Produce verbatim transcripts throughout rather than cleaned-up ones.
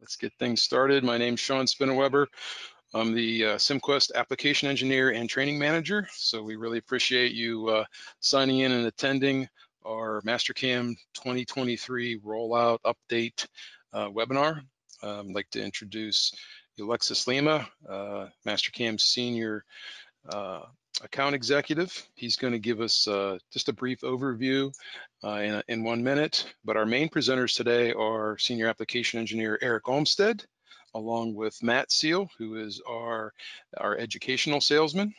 Let's get things started. My name's Sean Spinnenweber. I'm the uh, Cimquest application engineer and training manager. So we really appreciate you uh, signing in and attending our Mastercam twenty twenty-three rollout update uh, webinar. Um, I'd like to introduce Alexis Lima, uh, Mastercam's senior uh, account executive. He's going to give us uh, just a brief overview uh, in, in one minute, but our main presenters today are senior application engineer Eric Olmsted, along with Matt Seal, who is our, our educational salesman.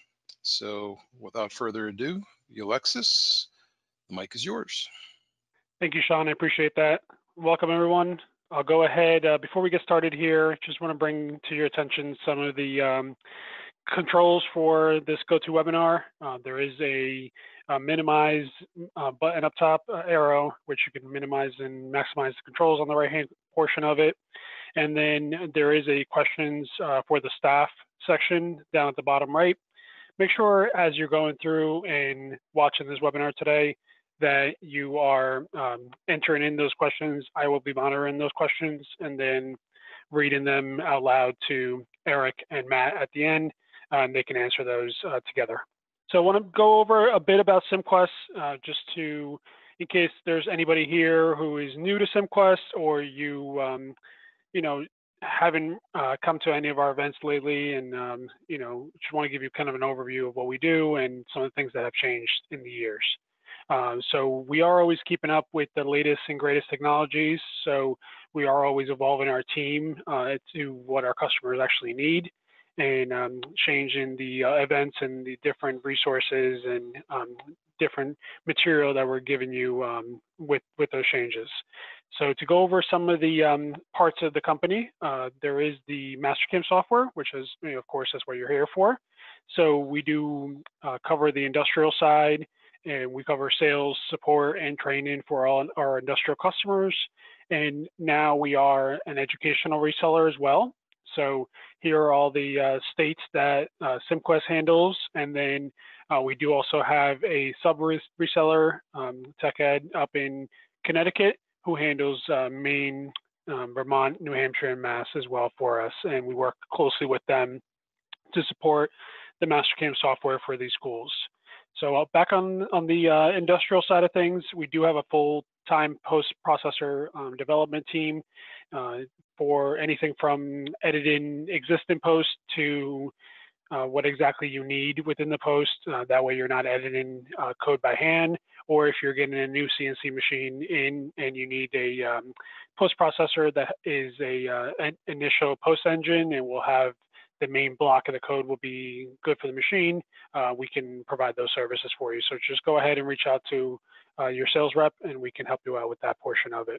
So without further ado, Alexis, the mic is yours. Thank you, Sean. I appreciate that. Welcome, everyone. I'll go ahead. Uh, before we get started here, just want to bring to your attention some of the um, controls for this GoToWebinar. Uh, there is a, a minimize uh, button up top, uh, arrow, which you can minimize and maximize the controls on the right-hand portion of it. And then there is a questions uh, for the staff section down at the bottom right. Make sure as you're going through and watching this webinar today that you are um, entering in those questions. I will be monitoring those questions and then reading them out loud to Eric and Matt at the end, uh, and they can answer those uh, together. So I want to go over a bit about Cimquest, uh, just to, in case there's anybody here who is new to Cimquest, or you, um, you know, haven't uh, come to any of our events lately, and um, you know, just want to give you kind of an overview of what we do and some of the things that have changed in the years. Uh, so we are always keeping up with the latest and greatest technologies. So we are always evolving our team uh, to what our customers actually need, and um, changing the uh, events and the different resources and um, different material that we're giving you um, with, with those changes. So to go over some of the um, parts of the company, uh, there is the Mastercam software, which is, you know, of course, that's what you're here for. So we do uh, cover the industrial side, and we cover sales, support, and training for all our industrial customers. And now we are an educational reseller as well. So here are all the uh, states that uh, Cimquest handles. And then uh, we do also have a sub reseller, um, TechEd, up in Connecticut, who handles uh, Maine, um, Vermont, New Hampshire, and Mass as well for us. And we work closely with them to support the Mastercam software for these schools. So uh, back on, on the uh, industrial side of things, we do have a full-time post-processor um, development team uh, for anything from editing existing posts to uh, what exactly you need within the post. Uh, that way you're not editing uh, code by hand, or if you're getting a new C N C machine in and you need a um, post-processor that is a uh, an initial post engine and will have the main block of the code will be good for the machine, uh, we can provide those services for you. So just go ahead and reach out to uh, your sales rep and we can help you out with that portion of it.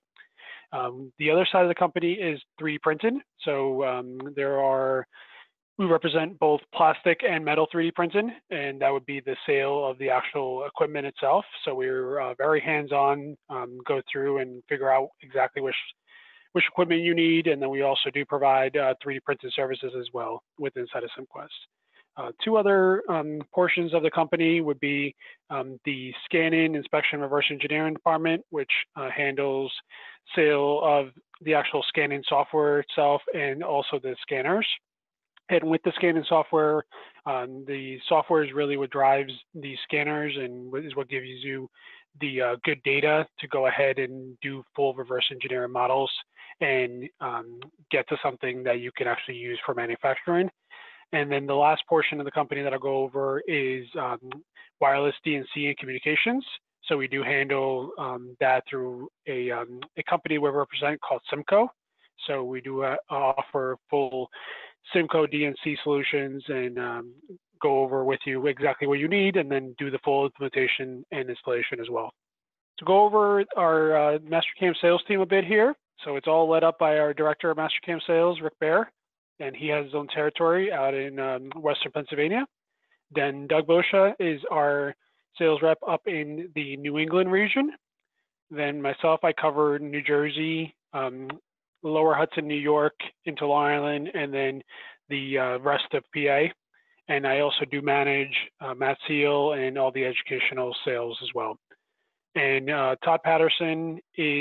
Um, the other side of the company is three D printing. So um, there are, we represent both plastic and metal three D printing, and that would be the sale of the actual equipment itself. So we're uh, very hands-on, um, go through and figure out exactly which which equipment you need, and then we also do provide uh, three D printed services as well with inside of Cimquest. Uh, two other um, portions of the company would be um, the scanning, inspection, reverse engineering department, which uh, handles sale of the actual scanning software itself and also the scanners. And with the scanning software, um, the software is really what drives the scanners and is what gives you the uh, good data to go ahead and do full reverse engineering models and um, get to something that you can actually use for manufacturing. And then the last portion of the company that I'll go over is um, wireless D and C and communications. So we do handle um, that through a, um, a company we represent called Cimco. So we do uh, offer full Cimco D and C solutions and um, go over with you exactly what you need and then do the full implementation and installation as well. To go over our uh, Mastercam sales team a bit here. So it's all led up by our director of Mastercam sales, Rick Bear, and he has his own territory out in um, Western Pennsylvania. Then Doug Boscia is our sales rep up in the New England region. Then myself, I cover New Jersey, um, Lower Hudson, New York, into Long Island, and then the uh, rest of P A. And I also do manage uh, Matt Seal and all the educational sales as well. And uh, Todd Patterson is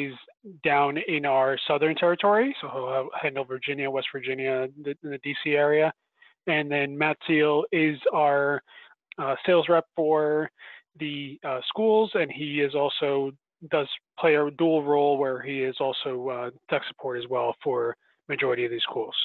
down in our southern territory. So he'll handle Virginia, West Virginia, the, the D C area. And then Matt Seal is our uh, sales rep for the uh, schools, and he is also does play a dual role where he is also uh, tech support as well for majority of these schools.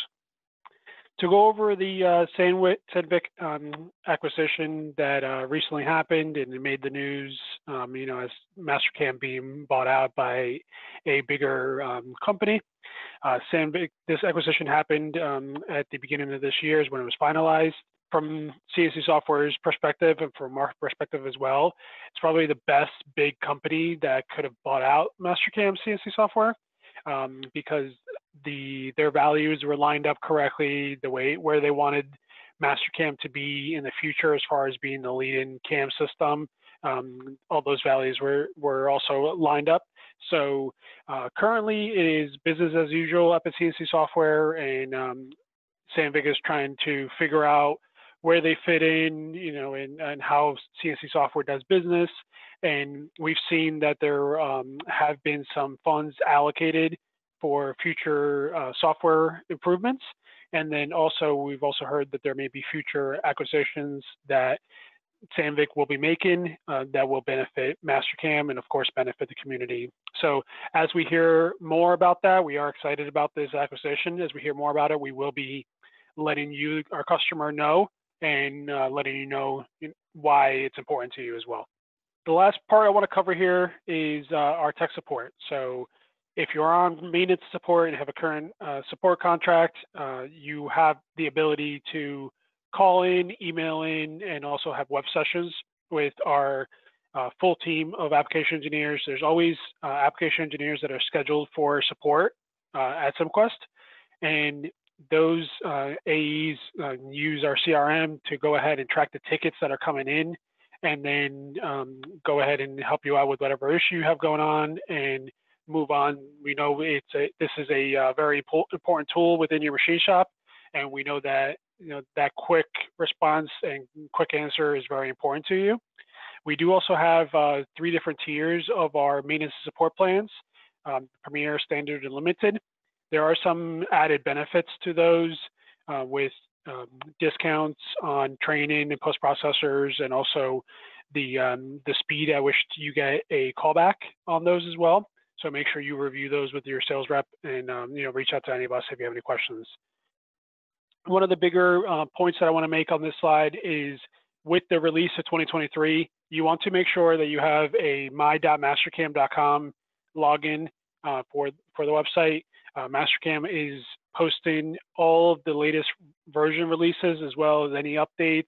To go over the uh, Sandvik um, acquisition that uh, recently happened and it made the news, um, you know, as Mastercam being bought out by a bigger um, company. Uh, Sandvik, this acquisition happened um, at the beginning of this year is when it was finalized. From C N C Software's perspective and from our perspective as well, it's probably the best big company that could have bought out Mastercam C N C Software um, because the their values were lined up correctly, the way where they wanted Mastercam to be in the future as far as being the lead-in cam system. Um, all those values were were also lined up. So uh, currently it is business as usual up at C N C Software, and um, Sandvik is trying to figure out where they fit in, you know, and, and how C N C Software does business. And we've seen that there um, have been some funds allocated for future uh, software improvements. And then also, we've also heard that there may be future acquisitions that Sandvik will be making uh, that will benefit Mastercam and of course benefit the community. So as we hear more about that, we are excited about this acquisition. As we hear more about it, we will be letting you, our customer, know and uh, letting you know why it's important to you as well. The last part I want to cover here is uh, our tech support. So if you're on maintenance support and have a current uh, support contract, uh, you have the ability to call in, email in, and also have web sessions with our uh, full team of application engineers. There's always uh, application engineers that are scheduled for support uh, at Cimquest, and those uh, A Es uh, use our C R M to go ahead and track the tickets that are coming in, and then um, go ahead and help you out with whatever issue you have going on and move on. We know it's a, this is a uh, very important tool within your machine shop, and we know that you know that quick response and quick answer is very important to you. We do also have uh, three different tiers of our maintenance support plans: um, Premier, Standard, and Limited. There are some added benefits to those uh, with um, discounts on training and post-processors, and also the um, the speed at which you get a callback on those as well. So make sure you review those with your sales rep, and um, you know reach out to any of us if you have any questions. One of the bigger uh, points that I want to make on this slide is with the release of twenty twenty-three, you want to make sure that you have a my dot mastercam dot com login uh, for for the website. Uh, Mastercam is posting all of the latest version releases as well as any updates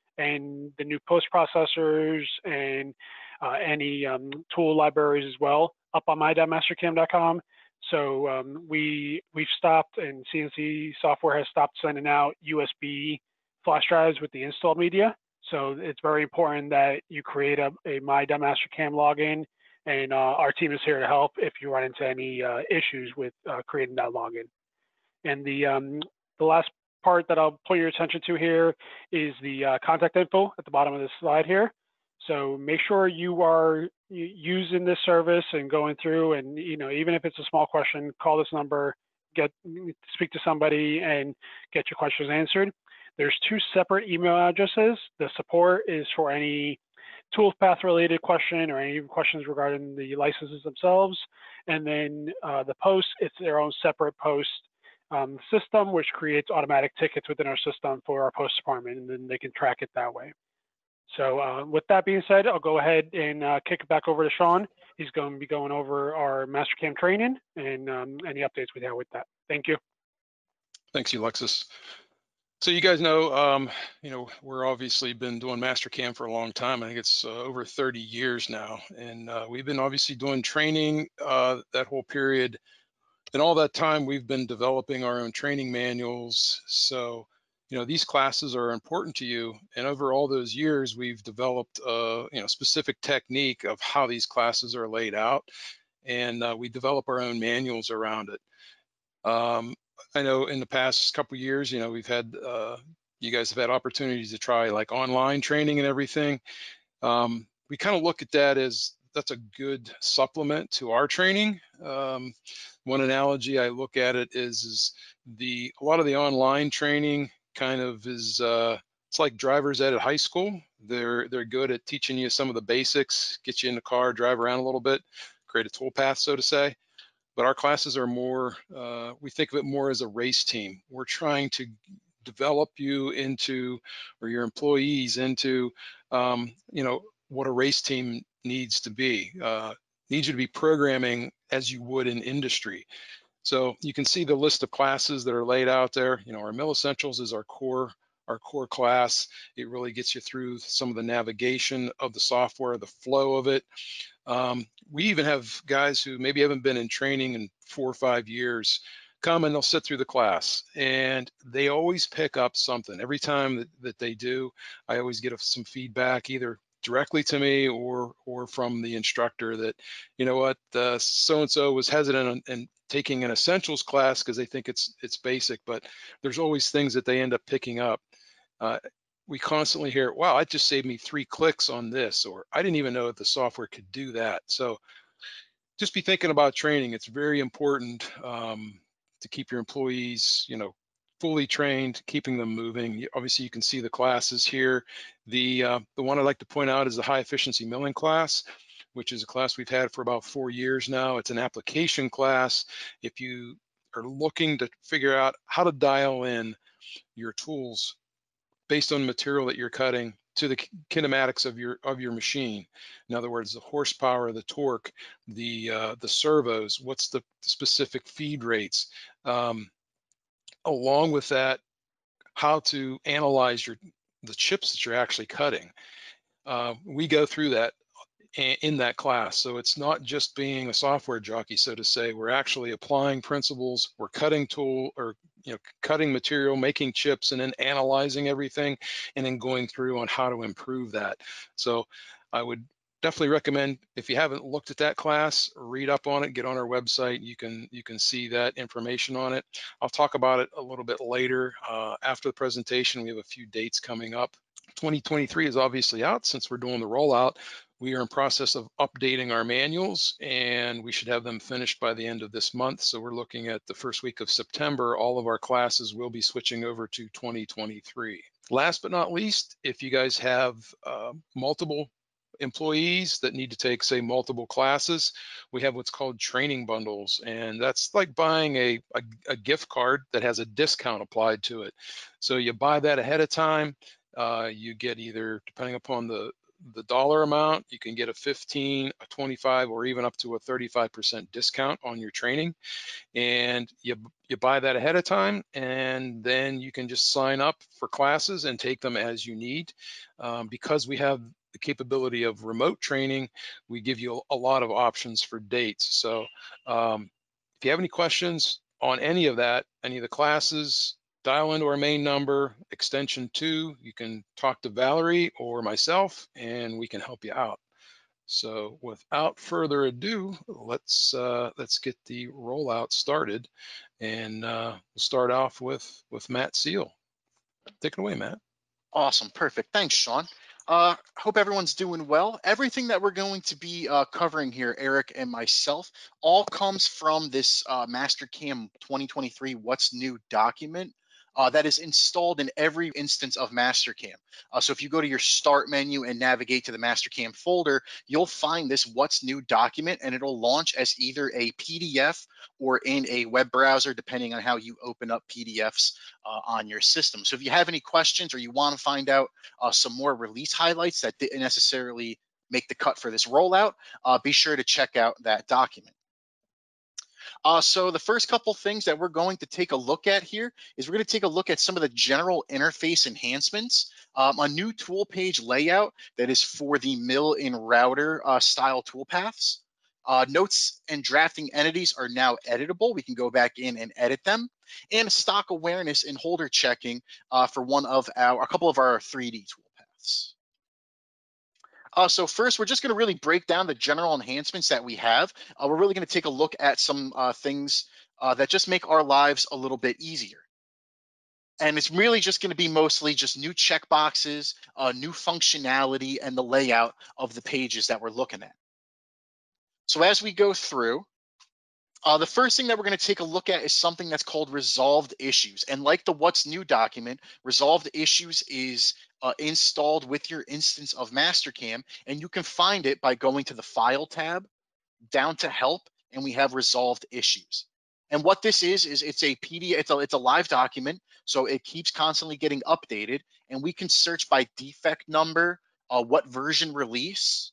and the new post processors and uh, any um, tool libraries as well up on my dot mastercam dot com. So um, we we've stopped, and C N C Software has stopped sending out U S B flash drives with the installed media. So it's very important that you create a, a my dot mastercam login. And uh, our team is here to help if you run into any uh, issues with uh, creating that login. And the um, the last part that I'll point your attention to here is the uh, contact info at the bottom of this slide here. So make sure you are using this service and going through, and you know even if it's a small question, call this number, get speak to somebody, and get your questions answered. There's two separate email addresses. The support is for any toolpath related question or any questions regarding the licenses themselves. And then uh, the post, it's their own separate post um, system, which creates automatic tickets within our system for our post department, and then they can track it that way. So uh, with that being said, I'll go ahead and uh, kick it back over to Sean. He's going to be going over our Mastercam training and um, any updates we have with that. Thank you. Thanks, Alexis. So you guys know, um, you know, we're obviously been doing Mastercam for a long time. I think it's uh, over thirty years now. And uh, we've been obviously doing training uh, that whole period. And all that time, we've been developing our own training manuals. So, you know, these classes are important to you. And over all those years, we've developed a you know, specific technique of how these classes are laid out. And uh, we develop our own manuals around it. Um, I know in the past couple of years, you know, we've had, uh, you guys have had opportunities to try like online training and everything. Um, we kind of look at that as that's a good supplement to our training. Um, one analogy I look at it is, is the a lot of the online training kind of is uh, it's like driver's ed at high school. They're they're good at teaching you some of the basics, get you in the car, drive around a little bit, create a tool path, so to say. But our classes are more, uh, we think of it more as a race team. We're trying to develop you into, or your employees into, um, you know, what a race team needs to be. Uh, needs you to be programming as you would in industry. So you can see the list of classes that are laid out there. You know, our Mill Essentials is our core, our core class. It really gets you through some of the navigation of the software, the flow of it. Um, we even have guys who maybe haven't been in training in four or five years come and they'll sit through the class, and they always pick up something. Every time that, that they do, I always get some feedback, either directly to me or or from the instructor, that, you know what, uh, so-and-so was hesitant in, in taking an essentials class because they think it's it's basic, but there's always things that they end up picking up. Uh, we constantly hear, wow, it just saved me three clicks on this, or I didn't even know that the software could do that. So just be thinking about training. It's very important um, to keep your employees, you know, fully trained, keeping them moving. Obviously, you can see the classes here. The, uh, the one I'd like to point out is the high efficiency milling class, which is a class we've had for about four years now. It's an application class. If you are looking to figure out how to dial in your tools based on the material that you're cutting to the kinematics of your of your machine. In other words, the horsepower, the torque, the uh, the servos, what's the specific feed rates, um, along with that, how to analyze your the chips that you're actually cutting. Uh, we go through that in that class. So it's not just being a software jockey, so to say. We're actually applying principles. We're cutting tool or you know cutting material, making chips, and then analyzing everything, and then going through on how to improve that. So I would definitely recommend, if you haven't looked at that class, read up on it, get on our website. You can you can see that information on it. I'll talk about it a little bit later uh, after the presentation. We have a few dates coming up. twenty twenty-three is obviously out. Since we're doing the rollout, we are in process of updating our manuals, and we should have them finished by the end of this month. So we're looking at the first week of September. All of our classes will be switching over to twenty twenty-three. Last but not least, if you guys have uh, multiple employees that need to take, say, multiple classes, we have what's called training bundles, and that's like buying a, a, a gift card that has a discount applied to it. So you buy that ahead of time. Uh, you get either, depending upon the the dollar amount, you can get a fifteen, a twenty-five, or even up to a thirty-five percent discount on your training. And you you buy that ahead of time, and then you can just sign up for classes and take them as you need. Um, because we have the capability of remote training, we give you a lot of options for dates. So um, if you have any questions on any of that, any of the classes, dial into our main number, extension two. You can talk to Valerie or myself, and we can help you out. So without further ado, let's uh, let's get the rollout started, and uh, we'll start off with with Matt Seal. Take it away, Matt. Awesome, perfect. Thanks, Sean. Uh, hope everyone's doing well. Everything that we're going to be uh, covering here, Eric and myself, all comes from this uh, Mastercam twenty twenty-three What's New document uh, that is installed in every instance of Mastercam. Uh, so if you go to your Start menu and navigate to the Mastercam folder, you'll find this What's New document, and it'll launch as either a P D F or in a web browser, depending on how you open up P D Fs uh, on your system. So if you have any questions or you want to find out uh, some more release highlights that didn't necessarily make the cut for this rollout, uh, be sure to check out that document. Uh, so the first couple things that we're going to take a look at here is we're going to take a look at some of the general interface enhancements, um, a new tool page layout that is for the mill and router uh, style toolpaths. Uh, notes and drafting entities are now editable. We can go back in and edit them, and stock awareness and holder checking uh, for one of our, a couple of our three D toolpaths. Uh, so first, we're just going to really break down the general enhancements that we have. Uh, we're really going to take a look at some uh, things uh, that just make our lives a little bit easier. And it's really just going to be mostly just new checkboxes, uh, new functionality, and the layout of the pages that we're looking at. So as we go through, uh, the first thing that we're going to take a look at is something that's called resolved issues. And like the what's new document, resolved issues is uh, installed with your instance of Mastercam, and you can find it by going to the File tab, down to Help, and we have resolved issues. And what this is, is it's a P D F, it's a, it's a live document, so it keeps constantly getting updated, and we can search by defect number, uh, what version release.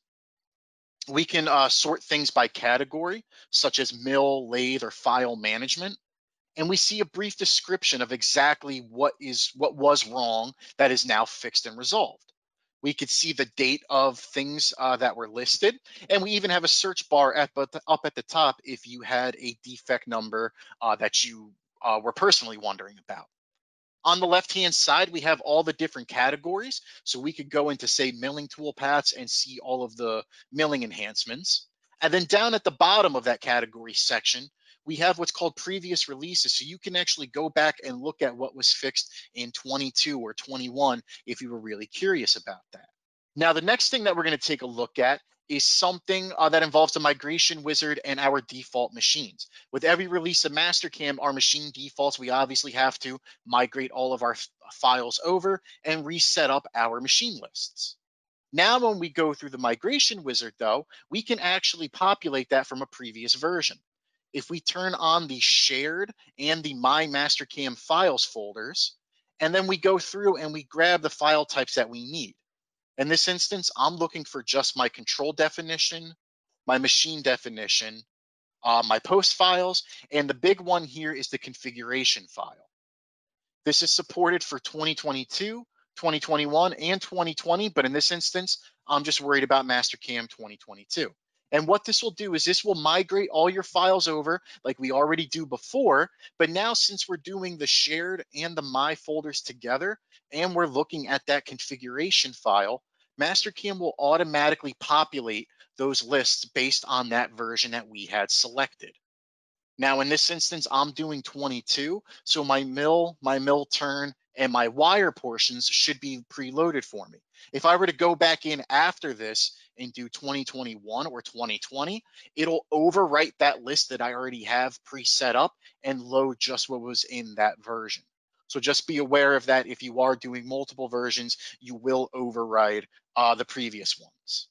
We can uh, sort things by category, such as mill, lathe, or file management. And we see a brief description of exactly what is what was wrong that is now fixed and resolved. We could see the date of things uh, that were listed, and we even have a search bar at, but up at the top if you had a defect number uh, that you uh, were personally wondering about. On the left-hand side, we have all the different categories. So we could go into, say, milling toolpaths and see all of the milling enhancements. And then down at the bottom of that category section, we have what's called previous releases. So you can actually go back and look at what was fixed in twenty-two or twenty-one if you were really curious about that. Now, the next thing that we're going to take a look at is something uh, that involves the migration wizard and our default machines. With every release of Mastercam, our machine defaults, we obviously have to migrate all of our files over and reset up our machine lists. Now, when we go through the migration wizard, though, we can actually populate that from a previous version. If we turn on the shared and the My Mastercam files folders, and then we go through and we grab the file types that we need. In this instance, I'm looking for just my control definition, my machine definition, uh, my post files, and the big one here is the configuration file. This is supported for twenty twenty-two, twenty twenty-one, and twenty twenty, but in this instance, I'm just worried about Mastercam twenty twenty-two. And what this will do is this will migrate all your files over like we already do before, but now since we're doing the shared and the My folders together, and we're looking at that configuration file, Mastercam will automatically populate those lists based on that version that we had selected. Now, in this instance, I'm doing twenty-two, so my mill, my mill turn, and my wire portions should be preloaded for me. If I were to go back in after this and do twenty twenty-one or twenty twenty, it'll overwrite that list that I already have preset up and load just what was in that version. So just be aware of that. If you are doing multiple versions, you will override uh, the previous ones.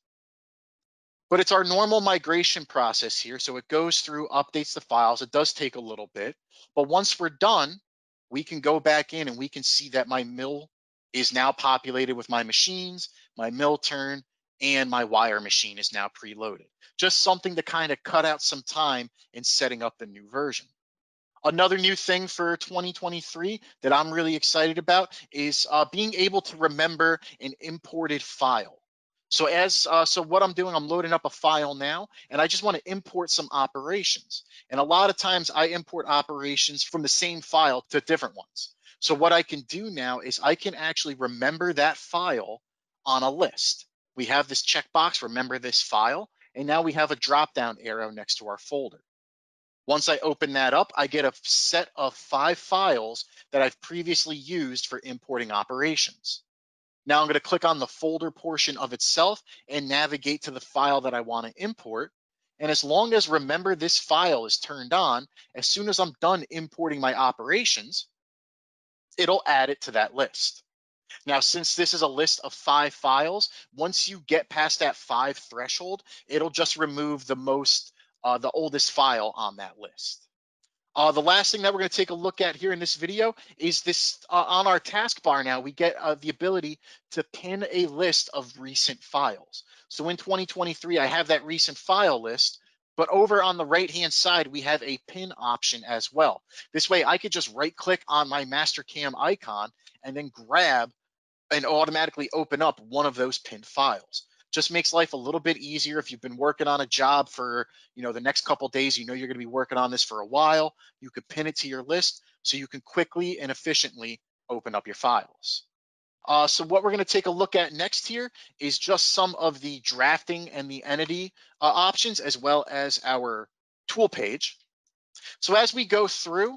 But it's our normal migration process here. So it goes through, updates the files. It does take a little bit. But once we're done, we can go back in and we can see that my mill is now populated with my machines, my mill turn, and my wire machine is now preloaded. Just something to kind of cut out some time in setting up the new version. Another new thing for twenty twenty-three that I'm really excited about is uh, being able to remember an imported file. So as uh, so what I'm doing, I'm loading up a file now, and I just want to import some operations. And a lot of times I import operations from the same file to different ones. So what I can do now is I can actually remember that file on a list. We have this checkbox, remember this file, and now we have a drop-down arrow next to our folder. Once I open that up, I get a set of five files that I've previously used for importing operations. Now I'm going to click on the folder portion of itself and navigate to the file that I want to import. And as long as remember this file is turned on, as soon as I'm done importing my operations, it'll add it to that list. Now, since this is a list of five files, once you get past that five threshold, it'll just remove the most, uh, the oldest file on that list. Uh, the last thing that we're going to take a look at here in this video is this uh, on our taskbar now, we get uh, the ability to pin a list of recent files. So in twenty twenty-three, I have that recent file list, but over on the right-hand side, we have a pin option as well. This way I could just right-click on my Mastercam icon and then grab and automatically open up one of those pinned files. Just makes life a little bit easier if you've been working on a job for, you know, the next couple of days, you know you're going to be working on this for a while. You could pin it to your list so you can quickly and efficiently open up your files. Uh, so what we're going to take a look at next here is just some of the drafting and the entity uh, options, as well as our tool page. So as we go through,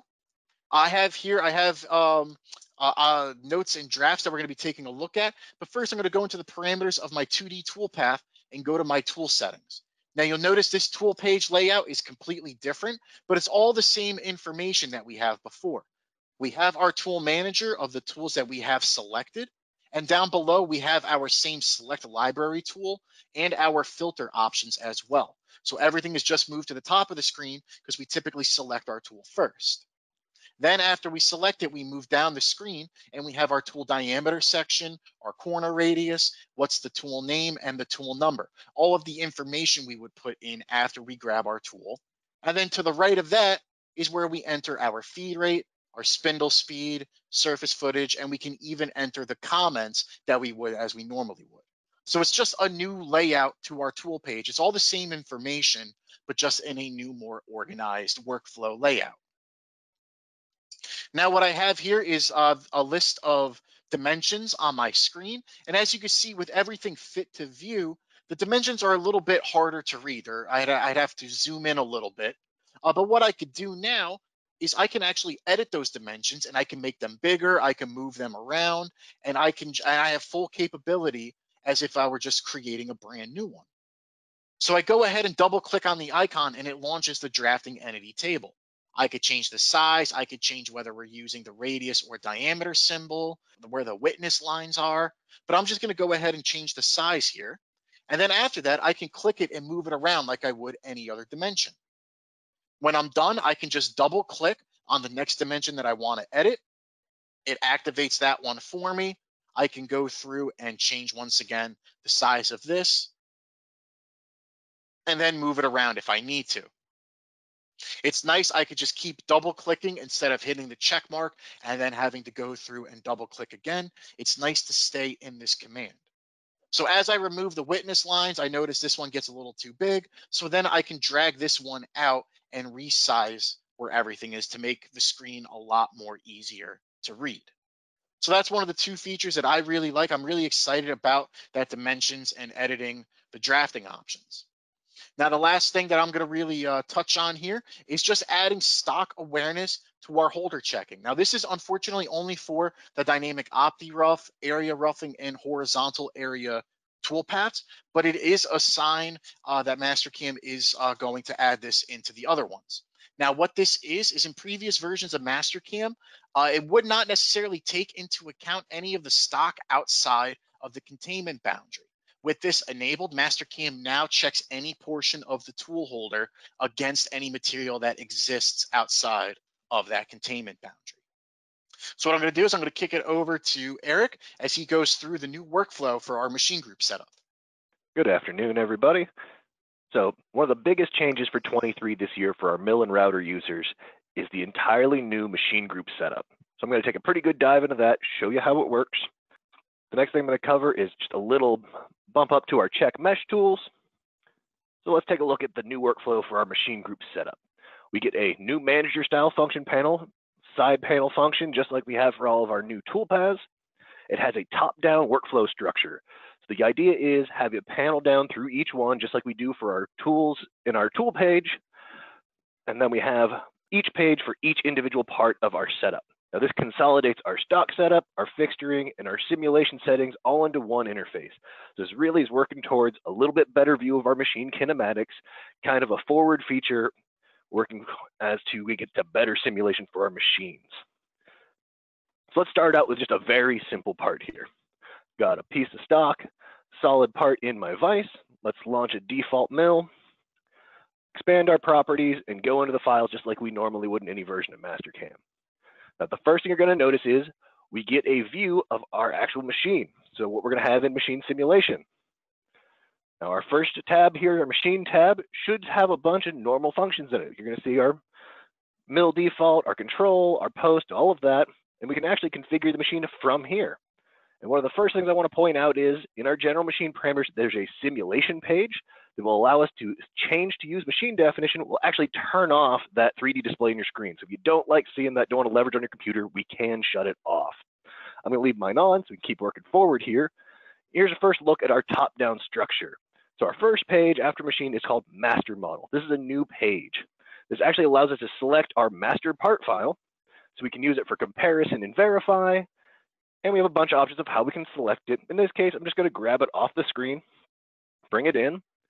I have here, I have um, uh, uh, notes and drafts that we're going to be taking a look at. But first, I'm going to go into the parameters of my two D toolpath and go to my tool settings. Now you'll notice this tool page layout is completely different, but it's all the same information that we have before. We have our tool manager of the tools that we have selected, and down below we have our same select library tool and our filter options as well. So everything is just moved to the top of the screen because we typically select our tool first. Then after we select it, we move down the screen and we have our tool diameter section, our corner radius, what's the tool name, and the tool number. All of the information we would put in after we grab our tool. And then to the right of that is where we enter our feed rate, our spindle speed, surface footage, and we can even enter the comments that we would as we normally would. So it's just a new layout to our tool page. It's all the same information, but just in a new, more organized workflow layout. Now what I have here is uh, a list of dimensions on my screen. And as you can see, with everything fit to view, the dimensions are a little bit harder to read, or I'd, I'd have to zoom in a little bit. Uh, but what I could do now is I can actually edit those dimensions and I can make them bigger, I can move them around, and I can and I have full capability as if I were just creating a brand new one. So I go ahead and double click on the icon and it launches the drafting entity table. I could change the size. I could change whether we're using the radius or diameter symbol, where the witness lines are. But I'm just going to go ahead and change the size here. And then after that, I can click it and move it around like I would any other dimension. When I'm done, I can just double click on the next dimension that I want to edit. It activates that one for me. I can go through and change once again the size of this and then move it around if I need to. It's nice I could just keep double clicking instead of hitting the check mark and then having to go through and double click again. It's nice to stay in this command. So as I remove the witness lines, I notice this one gets a little too big. So then I can drag this one out and resize where everything is to make the screen a lot more easier to read. So that's one of the two features that I really like. I'm really excited about that dimensions and editing the drafting options. Now, the last thing that I'm going to really uh, touch on here is just adding stock awareness to our holder checking. Now, this is unfortunately only for the dynamic OptiRough, area roughing, and horizontal area toolpaths, but it is a sign uh, that Mastercam is uh, going to add this into the other ones. Now, what this is, is in previous versions of Mastercam, uh, it would not necessarily take into account any of the stock outside of the containment boundary. With this enabled, Mastercam now checks any portion of the tool holder against any material that exists outside of that containment boundary. So what I'm going to do is I'm going to kick it over to Eric as he goes through the new workflow for our machine group setup. Good afternoon, everybody. So one of the biggest changes for twenty-three this year for our mill and router users is the entirely new machine group setup. So I'm going to take a pretty good dive into that, show you how it works. The next thing I'm going to cover is just a little bump up to our check mesh tools. So let's take a look at the new workflow for our machine group setup. We get a new manager style function panel, side panel function, just like we have for all of our new toolpaths. It has a top-down workflow structure. So the idea is have it panel down through each one, just like we do for our tools in our tool page. And then we have each page for each individual part of our setup. Now this consolidates our stock setup, our fixturing, and our simulation settings all into one interface. So this really is working towards a little bit better view of our machine kinematics, kind of a forward feature working as to we get to better simulation for our machines. So let's start out with just a very simple part here. Got a piece of stock, solid part in my vise. Let's launch a default mill, expand our properties, and go into the files just like we normally would in any version of Mastercam. Now, the first thing you're going to notice is we get a view of our actual machine. So what we're going to have in machine simulation. Now, our first tab here, our machine tab, should have a bunch of normal functions in it. You're going to see our mill default, our control, our post, all of that. And we can actually configure the machine from here. And one of the first things I want to point out is in our general machine parameters, there's a simulation page that will allow us to change to use machine definition. We'll actually turn off that three D display in your screen. So if you don't like seeing that, don't want to leverage on your computer, we can shut it off. I'm going to leave mine on so we can keep working forward here. Here's a first look at our top-down structure. So our first page after machine is called master model. This is a new page. This actually allows us to select our master part file so we can use it for comparison and verify. And we have a bunch of options of how we can select it. In this case, I'm just going to grab it off the screen, bring it in.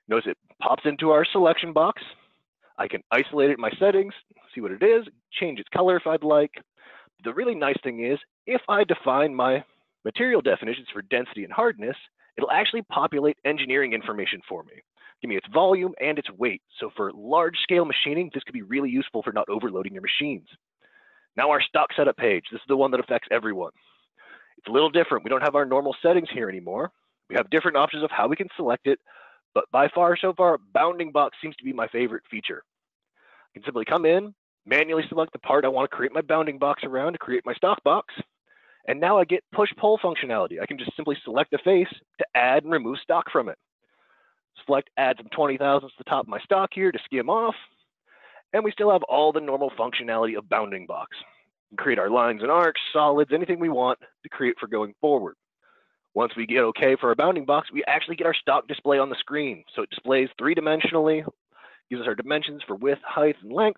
Notice it pops into our selection box. I can isolate it in my settings, see what it is, change its color if I'd like. The really nice thing is, if I define my material definitions for density and hardness, it'll actually populate engineering information for me. Give me its volume and its weight. So for large scale machining, this could be really useful for not overloading your machines. Now our stock setup page, this is the one that affects everyone. It's a little different. We don't have our normal settings here anymore. We have different options of how we can select it, but by far so far, bounding box seems to be my favorite feature. I can simply come in, manually select the part I want to create my bounding box around to create my stock box. And now I get push-pull functionality. I can just simply select the face to add and remove stock from it. Select add some twenty thousandths to the top of my stock here to skim off. And we still have all the normal functionality of bounding box. We can create our lines and arcs, solids, anything we want to create for going forward. Once we get okay for our bounding box, we actually get our stock display on the screen. So it displays three-dimensionally, gives us our dimensions for width, height, and length.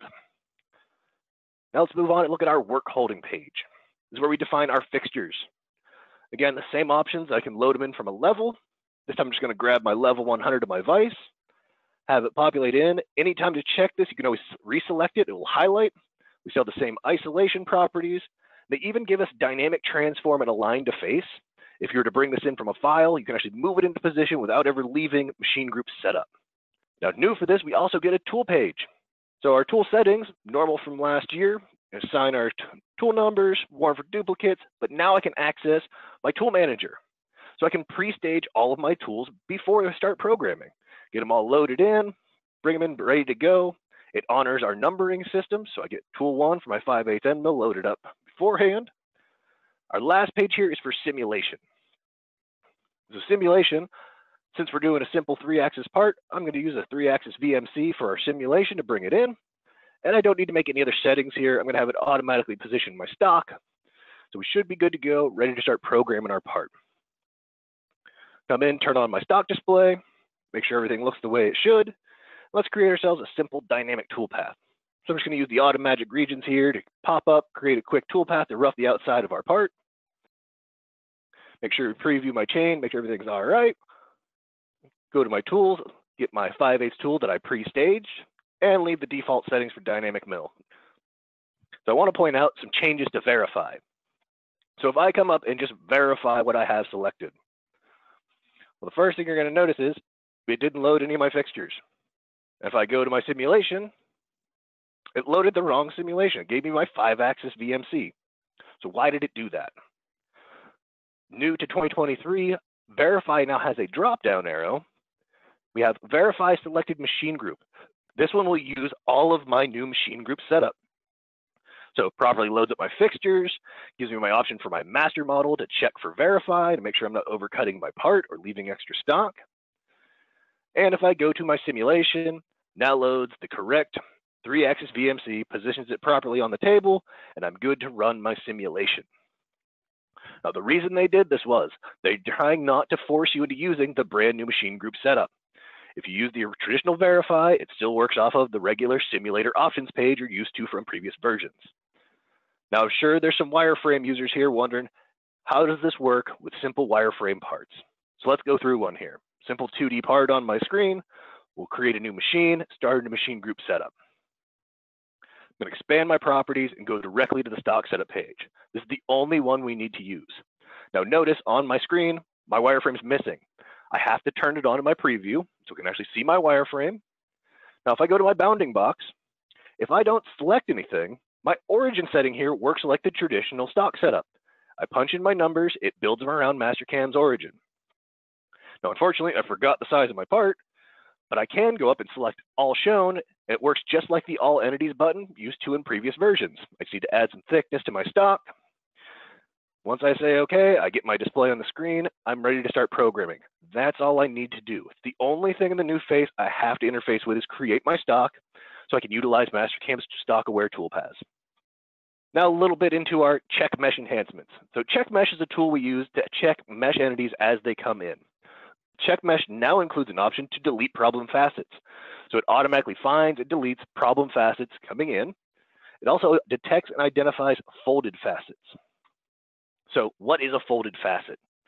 Now let's move on and look at our work holding page. This is where we define our fixtures. Again, the same options. I can load them in from a level. This time I'm just going to grab my level one hundred of my vise, have it populate in. Anytime to check this, you can always reselect it. It will highlight. We still have the same isolation properties. They even give us dynamic transform and align to face. If you were to bring this in from a file, you can actually move it into position without ever leaving machine group setup. Now, new for this, we also get a tool page. So our tool settings, normal from last year, assign our tool numbers, warn for duplicates, but now I can access my tool manager. So I can pre-stage all of my tools before I start programming. Get them all loaded in, bring them in ready to go. It honors our numbering system, so I get tool one for my five eighths end mill loaded up beforehand. Our last page here is for simulation. So simulation, since we're doing a simple three-axis part, I'm going to use a three-axis V M C for our simulation to bring it in. And I don't need to make any other settings here. I'm going to have it automatically position my stock. So we should be good to go, ready to start programming our part. Come in, turn on my stock display, make sure everything looks the way it should. Let's create ourselves a simple dynamic toolpath. So I'm just going to use the auto magic regions here to pop up, create a quick toolpath to rough the outside of our part. Make sure to preview my chain, make sure everything's all right. Go to my tools, get my five eighths tool that I pre-staged, and leave the default settings for dynamic mill. So I want to point out some changes to verify. So if I come up and just verify what I have selected, well, the first thing you're going to notice is it didn't load any of my fixtures. If I go to my simulation, it loaded the wrong simulation. It gave me my five-axis V M C. So why did it do that? New to twenty twenty-three, verify now has a drop-down arrow. We have verify selected machine group. This one will use all of my new machine group setup. So it properly loads up my fixtures, gives me my option for my master model to check for verify to make sure I'm not overcutting my part or leaving extra stock. And if I go to my simulation, now loads the correct three-axis V M C, positions it properly on the table, and I'm good to run my simulation. Now, the reason they did this was they're trying not to force you into using the brand new machine group setup. If you use the traditional verify, it still works off of the regular simulator options page you're used to from previous versions. Now, I'm sure there's some wireframe users here wondering, how does this work with simple wireframe parts? So let's go through one here. Simple two D part on my screen. We'll create a new machine, start a machine group setup. I'm going to expand my properties and go directly to the stock setup page. This is the only one we need to use. Now notice on my screen, my wireframe is missing. I have to turn it on in my preview so we can actually see my wireframe. Now if I go to my bounding box, if I don't select anything, my origin setting here works like the traditional stock setup. I punch in my numbers, it builds them around Mastercam's origin. Now unfortunately, I forgot the size of my part, but I can go up and select all shown. It works just like the all entities button used to in previous versions. I just need to add some thickness to my stock. Once I say okay, I get my display on the screen. I'm ready to start programming. That's all I need to do. The only thing in the new face I have to interface with is create my stock so I can utilize Mastercam's stock aware toolpaths. Now a little bit into our check mesh enhancements. So check mesh is a tool we use to check mesh entities as they come in. Check mesh now includes an option to delete problem facets. So it automatically finds and deletes problem facets coming in. It also detects and identifies folded facets. So what is a folded facet?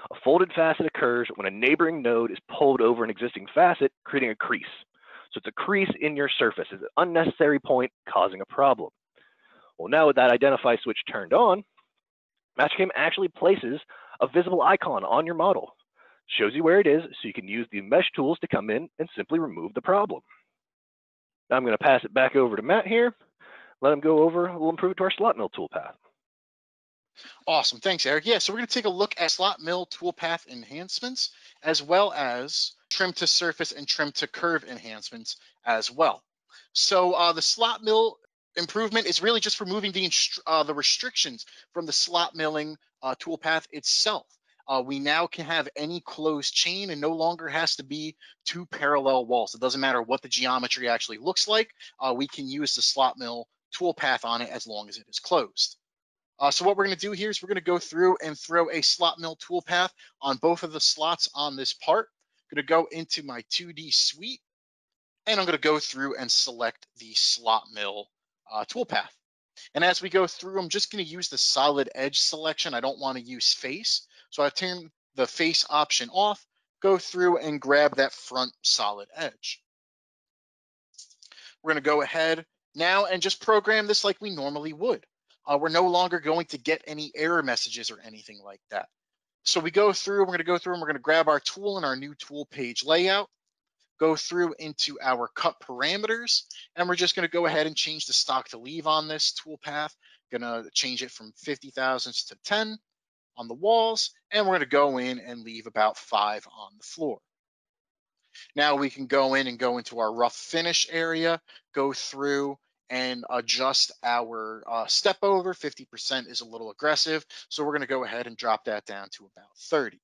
A folded facet occurs when a neighboring node is pulled over an existing facet, creating a crease. So it's a crease in your surface. It's an unnecessary point causing a problem. Well, now with that identify switch turned on, Mastercam actually places a visible icon on your model. Shows you where it is so you can use the mesh tools to come in and simply remove the problem. Now I'm going to pass it back over to Matt here. Let him go over, we'll improve it to our slot mill toolpath. Awesome, thanks, Eric. Yeah, so we're going to take a look at slot mill toolpath enhancements, as well as trim to surface and trim to curve enhancements as well. So uh, the slot mill improvement is really just removing the, uh, the restrictions from the slot milling uh, toolpath itself. Uh, we now can have any closed chain and no longer has to be two parallel walls. It doesn't matter what the geometry actually looks like. Uh, we can use the slot mill toolpath on it as long as it is closed. Uh, so what we're going to do here is we're going to go through and throw a slot mill toolpath on both of the slots on this part. I'm going to go into my two D suite, and I'm going to go through and select the slot mill uh, toolpath. And as we go through, I'm just going to use the solid edge selection. I don't want to use face. So I turn the face option off, go through and grab that front solid edge. We're going to go ahead now and just program this like we normally would. Uh, we're no longer going to get any error messages or anything like that. So we go through, we're going to go through and we're going to grab our tool in our new tool page layout, go through into our cut parameters, and we're just going to go ahead and change the stock to leave on this toolpath. Going to change it from fifty thousandths to ten on the walls, and we're going to go in and leave about five on the floor. Now we can go in and go into our rough finish area, go through and adjust our uh, step over. fifty percent is a little aggressive, so we're going to go ahead and drop that down to about thirty.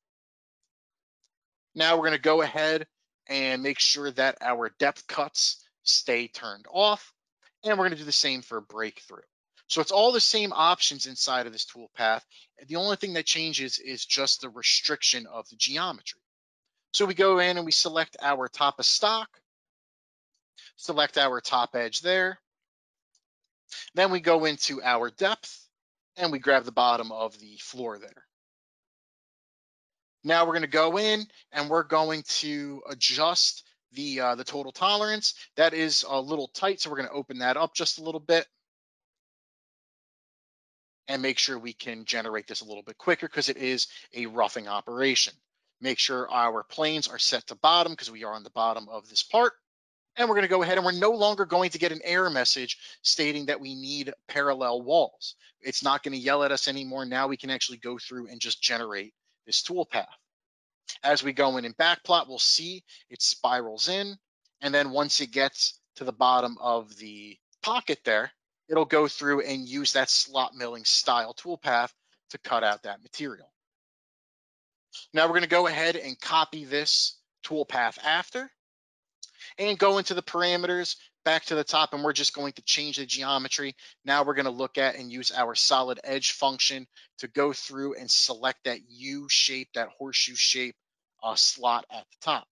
Now we're going to go ahead and make sure that our depth cuts stay turned off, and we're going to do the same for breakthrough. So it's all the same options inside of this toolpath. The only thing that changes is just the restriction of the geometry. So we go in and we select our top of stock, select our top edge there. Then we go into our depth and we grab the bottom of the floor there. Now we're going to go in and we're going to adjust the, uh, the total tolerance. That is a little tight, so we're going to open that up just a little bit and make sure we can generate this a little bit quicker because it is a roughing operation. Make sure our planes are set to bottom because we are on the bottom of this part. And we're going to go ahead and we're no longer going to get an error message stating that we need parallel walls. It's not going to yell at us anymore. Now we can actually go through and just generate this toolpath. As we go in and backplot, we'll see it spirals in. And then once it gets to the bottom of the pocket there, it'll go through and use that slot milling style toolpath to cut out that material. Now we're going to go ahead and copy this toolpath after and go into the parameters back to the top, and we're just going to change the geometry. Now we're going to look at and use our solid edge function to go through and select that U shape, that horseshoe shape uh, slot at the top.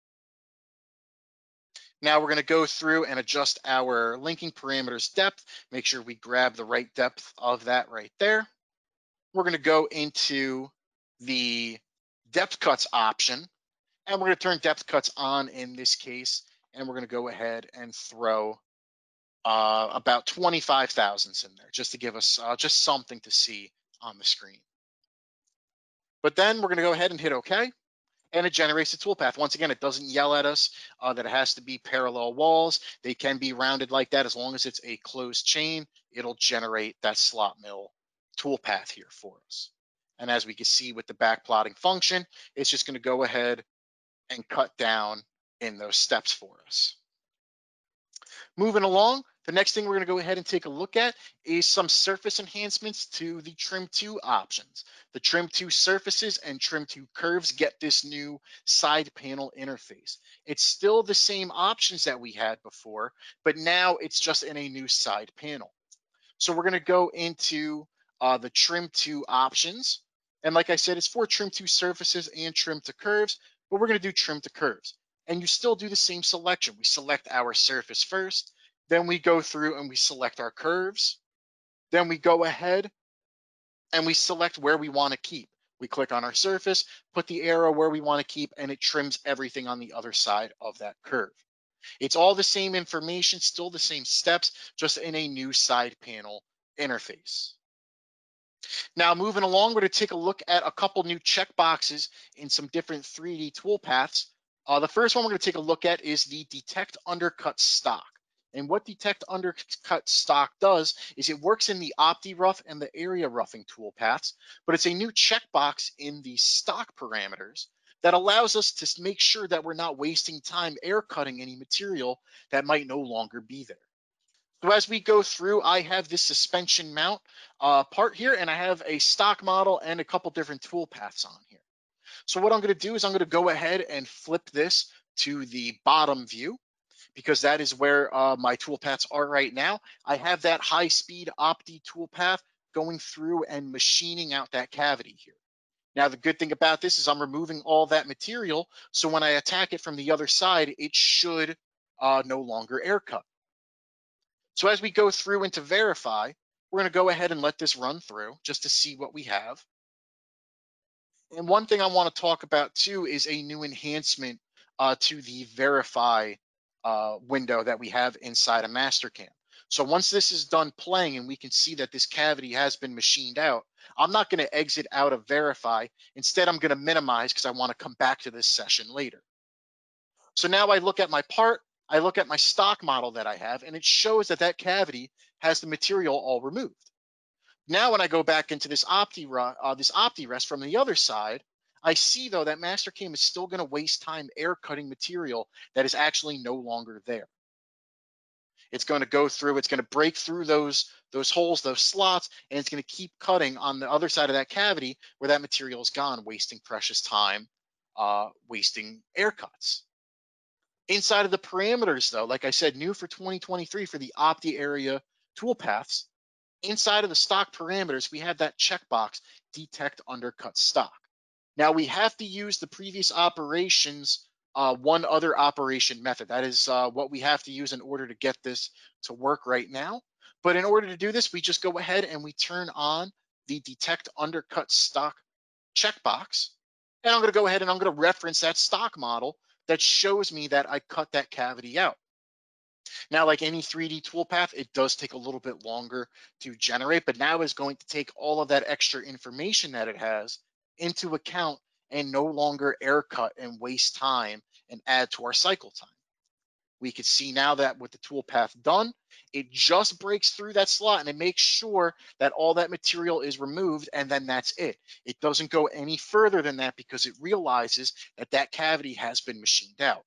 Now we're going to go through and adjust our linking parameters depth, make sure we grab the right depth of that right there. We're going to go into the depth cuts option, and we're going to turn depth cuts on in this case, and we're going to go ahead and throw uh, about twenty-five thousandths in there just to give us uh, just something to see on the screen. But then we're going to go ahead and hit OK, and it generates the toolpath. Once again, it doesn't yell at us uh, that it has to be parallel walls. They can be rounded like that. As long as it's a closed chain, it'll generate that slot mill toolpath here for us. And as we can see with the backplotting function, it's just going to go ahead and cut down in those steps for us. Moving along, the next thing we're going to go ahead and take a look at is some surface enhancements to the trim to options. The trim to surfaces and trim to curves get this new side panel interface. It's still the same options that we had before, but now it's just in a new side panel. So we're going to go into uh, the trim to options. And like I said, it's for trim to surfaces and trim to curves, but we're going to do trim to curves. And you still do the same selection. We select our surface first, then we go through and we select our curves. Then we go ahead and we select where we want to keep. We click on our surface, put the arrow where we want to keep, and it trims everything on the other side of that curve. It's all the same information, still the same steps, just in a new side panel interface. Now, moving along, we're going to take a look at a couple new checkboxes in some different three D toolpaths. Uh, the first one we're going to take a look at is the Detect Undercut Stock. And what Detect Undercut Stock does is it works in the OptiRough and the Area Roughing toolpaths, but it's a new checkbox in the stock parameters that allows us to make sure that we're not wasting time air cutting any material that might no longer be there. So as we go through, I have this suspension mount uh, part here, and I have a stock model and a couple different tool paths on here. So what I'm going to do is I'm going to go ahead and flip this to the bottom view, because that is where uh, my toolpaths are right now. I have that high-speed Opti toolpath going through and machining out that cavity here. Now, the good thing about this is I'm removing all that material, so when I attack it from the other side, it should uh, no longer air cut. So as we go through into verify, we're going to go ahead and let this run through just to see what we have. And one thing I want to talk about too is a new enhancement uh, to the verify uh, window that we have inside of Mastercam. So once this is done playing and we can see that this cavity has been machined out, I'm not going to exit out of verify. Instead, I'm going to minimize because I want to come back to this session later. So now I look at my part, I look at my stock model that I have, and it shows that that cavity has the material all removed. Now, when I go back into this Opti, uh, this OptiRest from the other side, I see though that Mastercam is still going to waste time air cutting material that is actually no longer there. It's going to go through, it's going to break through those, those holes, those slots, and it's going to keep cutting on the other side of that cavity where that material is gone, wasting precious time, uh, wasting air cuts. Inside of the parameters though, like I said, new for twenty twenty-three for the Opti area toolpaths, inside of the stock parameters, we have that checkbox, Detect Undercut Stock. Now we have to use the previous operations, uh, one other operation method. That is uh, what we have to use in order to get this to work right now. But in order to do this, we just go ahead and we turn on the Detect Undercut Stock checkbox. And I'm going to go ahead and I'm going to reference that stock model that shows me that I cut that cavity out. Now, like any three D toolpath, it does take a little bit longer to generate, but now is going to take all of that extra information that it has into account and no longer air cut and waste time and add to our cycle time. We can see now that with the toolpath done, it just breaks through that slot and it makes sure that all that material is removed, and then that's it. It doesn't go any further than that because it realizes that that cavity has been machined out.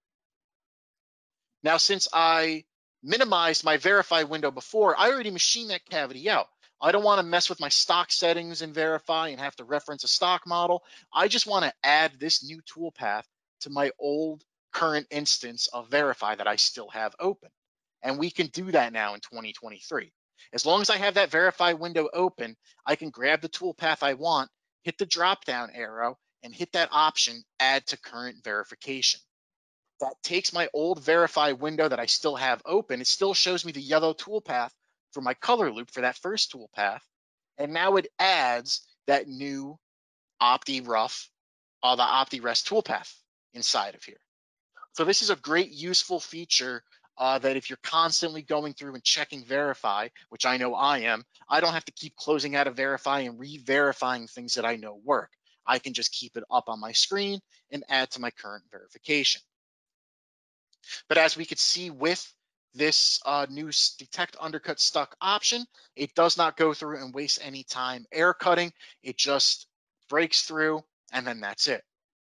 Now, since I minimized my verify window before, I already machined that cavity out. I don't want to mess with my stock settings in verify and have to reference a stock model. I just want to add this new toolpath to my old current instance of verify that I still have open. And we can do that now in twenty twenty-three. As long as I have that verify window open, I can grab the toolpath I want, hit the drop down arrow, and hit that option, add to current verification. That takes my old verify window that I still have open. It still shows me the yellow toolpath for my color loop for that first toolpath. And now it adds that new OptiRough, uh, the OptiRest toolpath inside of here. So this is a great useful feature uh, that if you're constantly going through and checking verify, which I know I am, I don't have to keep closing out of verify and re-verifying things that I know work. I can just keep it up on my screen and add to my current verification. But as we could see with this uh, new Detect Undercut Stock option, it does not go through and waste any time air cutting. It just breaks through, and then that's it.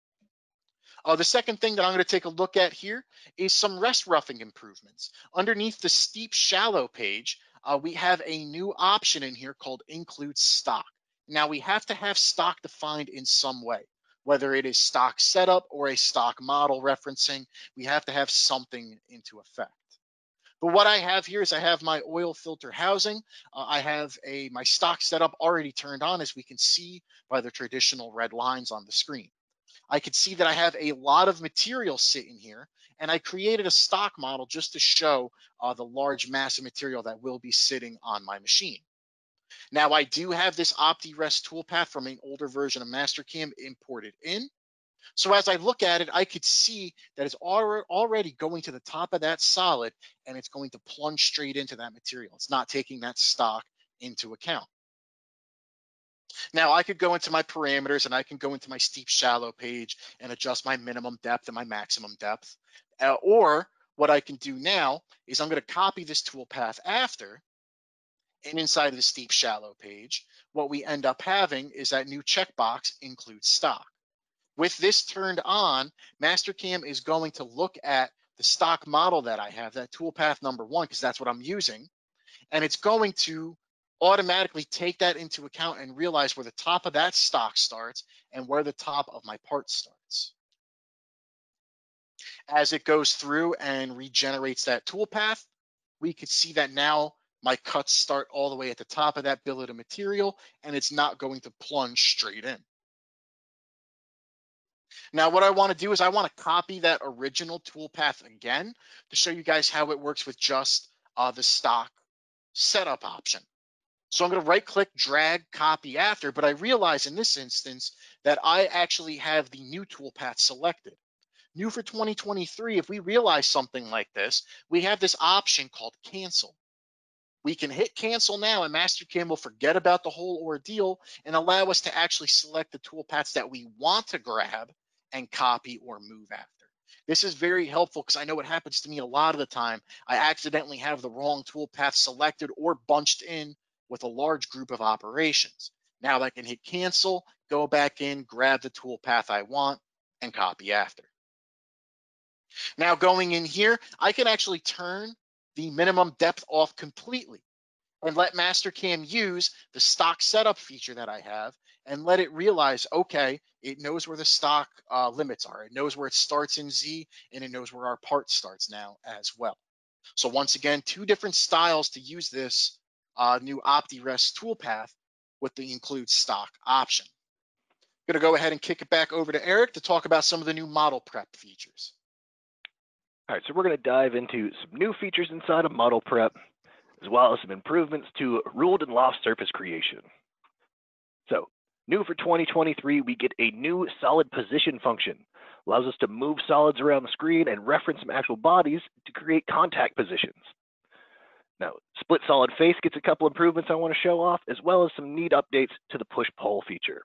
Uh, the second thing that I'm going to take a look at here is some rest roughing improvements. Underneath the steep shallow page, uh, we have a new option in here called Include Stock. Now we have to have stock defined in some way, whether it is stock setup or a stock model referencing. We have to have something into effect. But what I have here is I have my oil filter housing. Uh, I have a my stock setup already turned on, as we can see by the traditional red lines on the screen. I could see that I have a lot of material sitting here, and I created a stock model just to show uh, the large mass of material that will be sitting on my machine. Now, I do have this OptiRest toolpath from an older version of Mastercam imported in. So as I look at it, I could see that it's already going to the top of that solid, and it's going to plunge straight into that material. It's not taking that stock into account. Now I could go into my parameters and I can go into my steep shallow page and adjust my minimum depth and my maximum depth. Uh, or what I can do now is I'm going to copy this toolpath after, and inside of the steep shallow page, what we end up having is that new checkbox includes stock. With this turned on, Mastercam is going to look at the stock model that I have, that toolpath number one, because that's what I'm using, and it's going to automatically take that into account and realize where the top of that stock starts and where the top of my part starts. As it goes through and regenerates that toolpath, we could see that now my cuts start all the way at the top of that billet of material, and it's not going to plunge straight in. Now, what I want to do is I want to copy that original toolpath again to show you guys how it works with just uh, the stock setup option. So I'm going to right click, drag, copy after, but I realize in this instance that I actually have the new toolpath selected. New for twenty twenty-three, if we realize something like this, we have this option called cancel. We can hit cancel now, and Mastercam will forget about the whole ordeal and allow us to actually select the toolpaths that we want to grab and copy or move after. This is very helpful because I know what happens to me a lot of the time. I accidentally have the wrong toolpath selected or bunched in with a large group of operations. Now I can hit cancel, go back in, grab the toolpath I want, and copy after. Now going in here, I can actually turn the minimum depth off completely and let Mastercam use the stock setup feature that I have and let it realize, okay, it knows where the stock uh, limits are. It knows where it starts in Z, and it knows where our part starts now as well. So once again, two different styles to use this uh, new OptiRest toolpath with the include stock option. I'm gonna go ahead and kick it back over to Eric to talk about some of the new model prep features. All right, so we're going to dive into some new features inside of model prep, as well as some improvements to ruled and loft surface creation. So, new for twenty twenty-three, we get a new solid position function. Allows us to move solids around the screen and reference some actual bodies to create contact positions. Now, split solid face gets a couple improvements I want to show off, as well as some neat updates to the push-pull feature.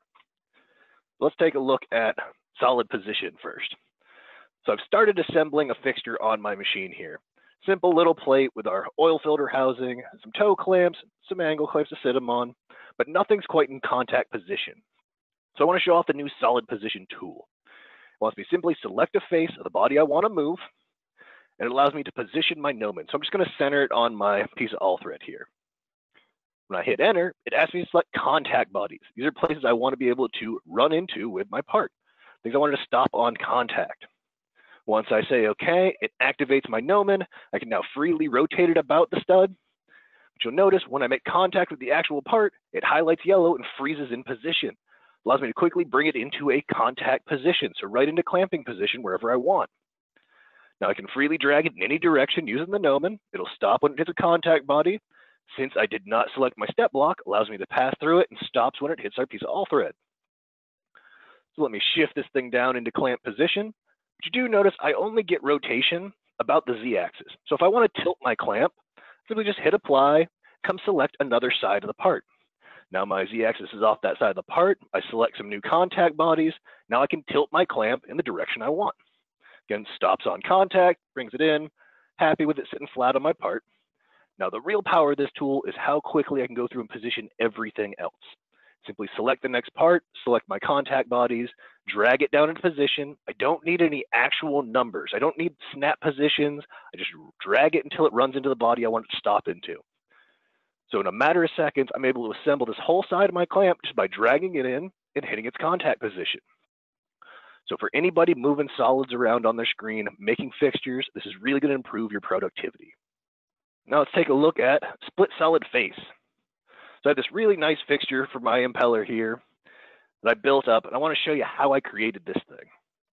Let's take a look at solid position first. So I've started assembling a fixture on my machine here. Simple little plate with our oil filter housing, some toe clamps, some angle clamps to sit them on, but nothing's quite in contact position. So I want to show off the new solid position tool. It wants me to simply select a face of the body I want to move, and it allows me to position my gnomon. So I'm just going to center it on my piece of all thread here. When I hit enter, it asks me to select contact bodies. These are places I want to be able to run into with my part, things I wanted to stop on contact. Once I say okay, it activates my gnomon. I can now freely rotate it about the stud. But you'll notice when I make contact with the actual part, it highlights yellow and freezes in position. It allows me to quickly bring it into a contact position, so right into clamping position wherever I want. Now I can freely drag it in any direction using the gnomon. It'll stop when it hits a contact body. Since I did not select my step block, it allows me to pass through it and stops when it hits our piece of all thread. So let me shift this thing down into clamp position. But you do notice I only get rotation about the Z-axis. So if I want to tilt my clamp, simply just hit apply, come select another side of the part. Now my Z-axis is off that side of the part. I select some new contact bodies. Now I can tilt my clamp in the direction I want. Again, stops on contact, brings it in, happy with it sitting flat on my part. Now the real power of this tool is how quickly I can go through and position everything else. Simply select the next part, select my contact bodies, drag it down into position. I don't need any actual numbers. I don't need snap positions. I just drag it until it runs into the body I want it to stop into. So in a matter of seconds, I'm able to assemble this whole side of my clamp just by dragging it in and hitting its contact position. So for anybody moving solids around on their screen, making fixtures, this is really going to improve your productivity. Now let's take a look at split solid face. So I have this really nice fixture for my impeller here that I built up, and I want to show you how I created this thing.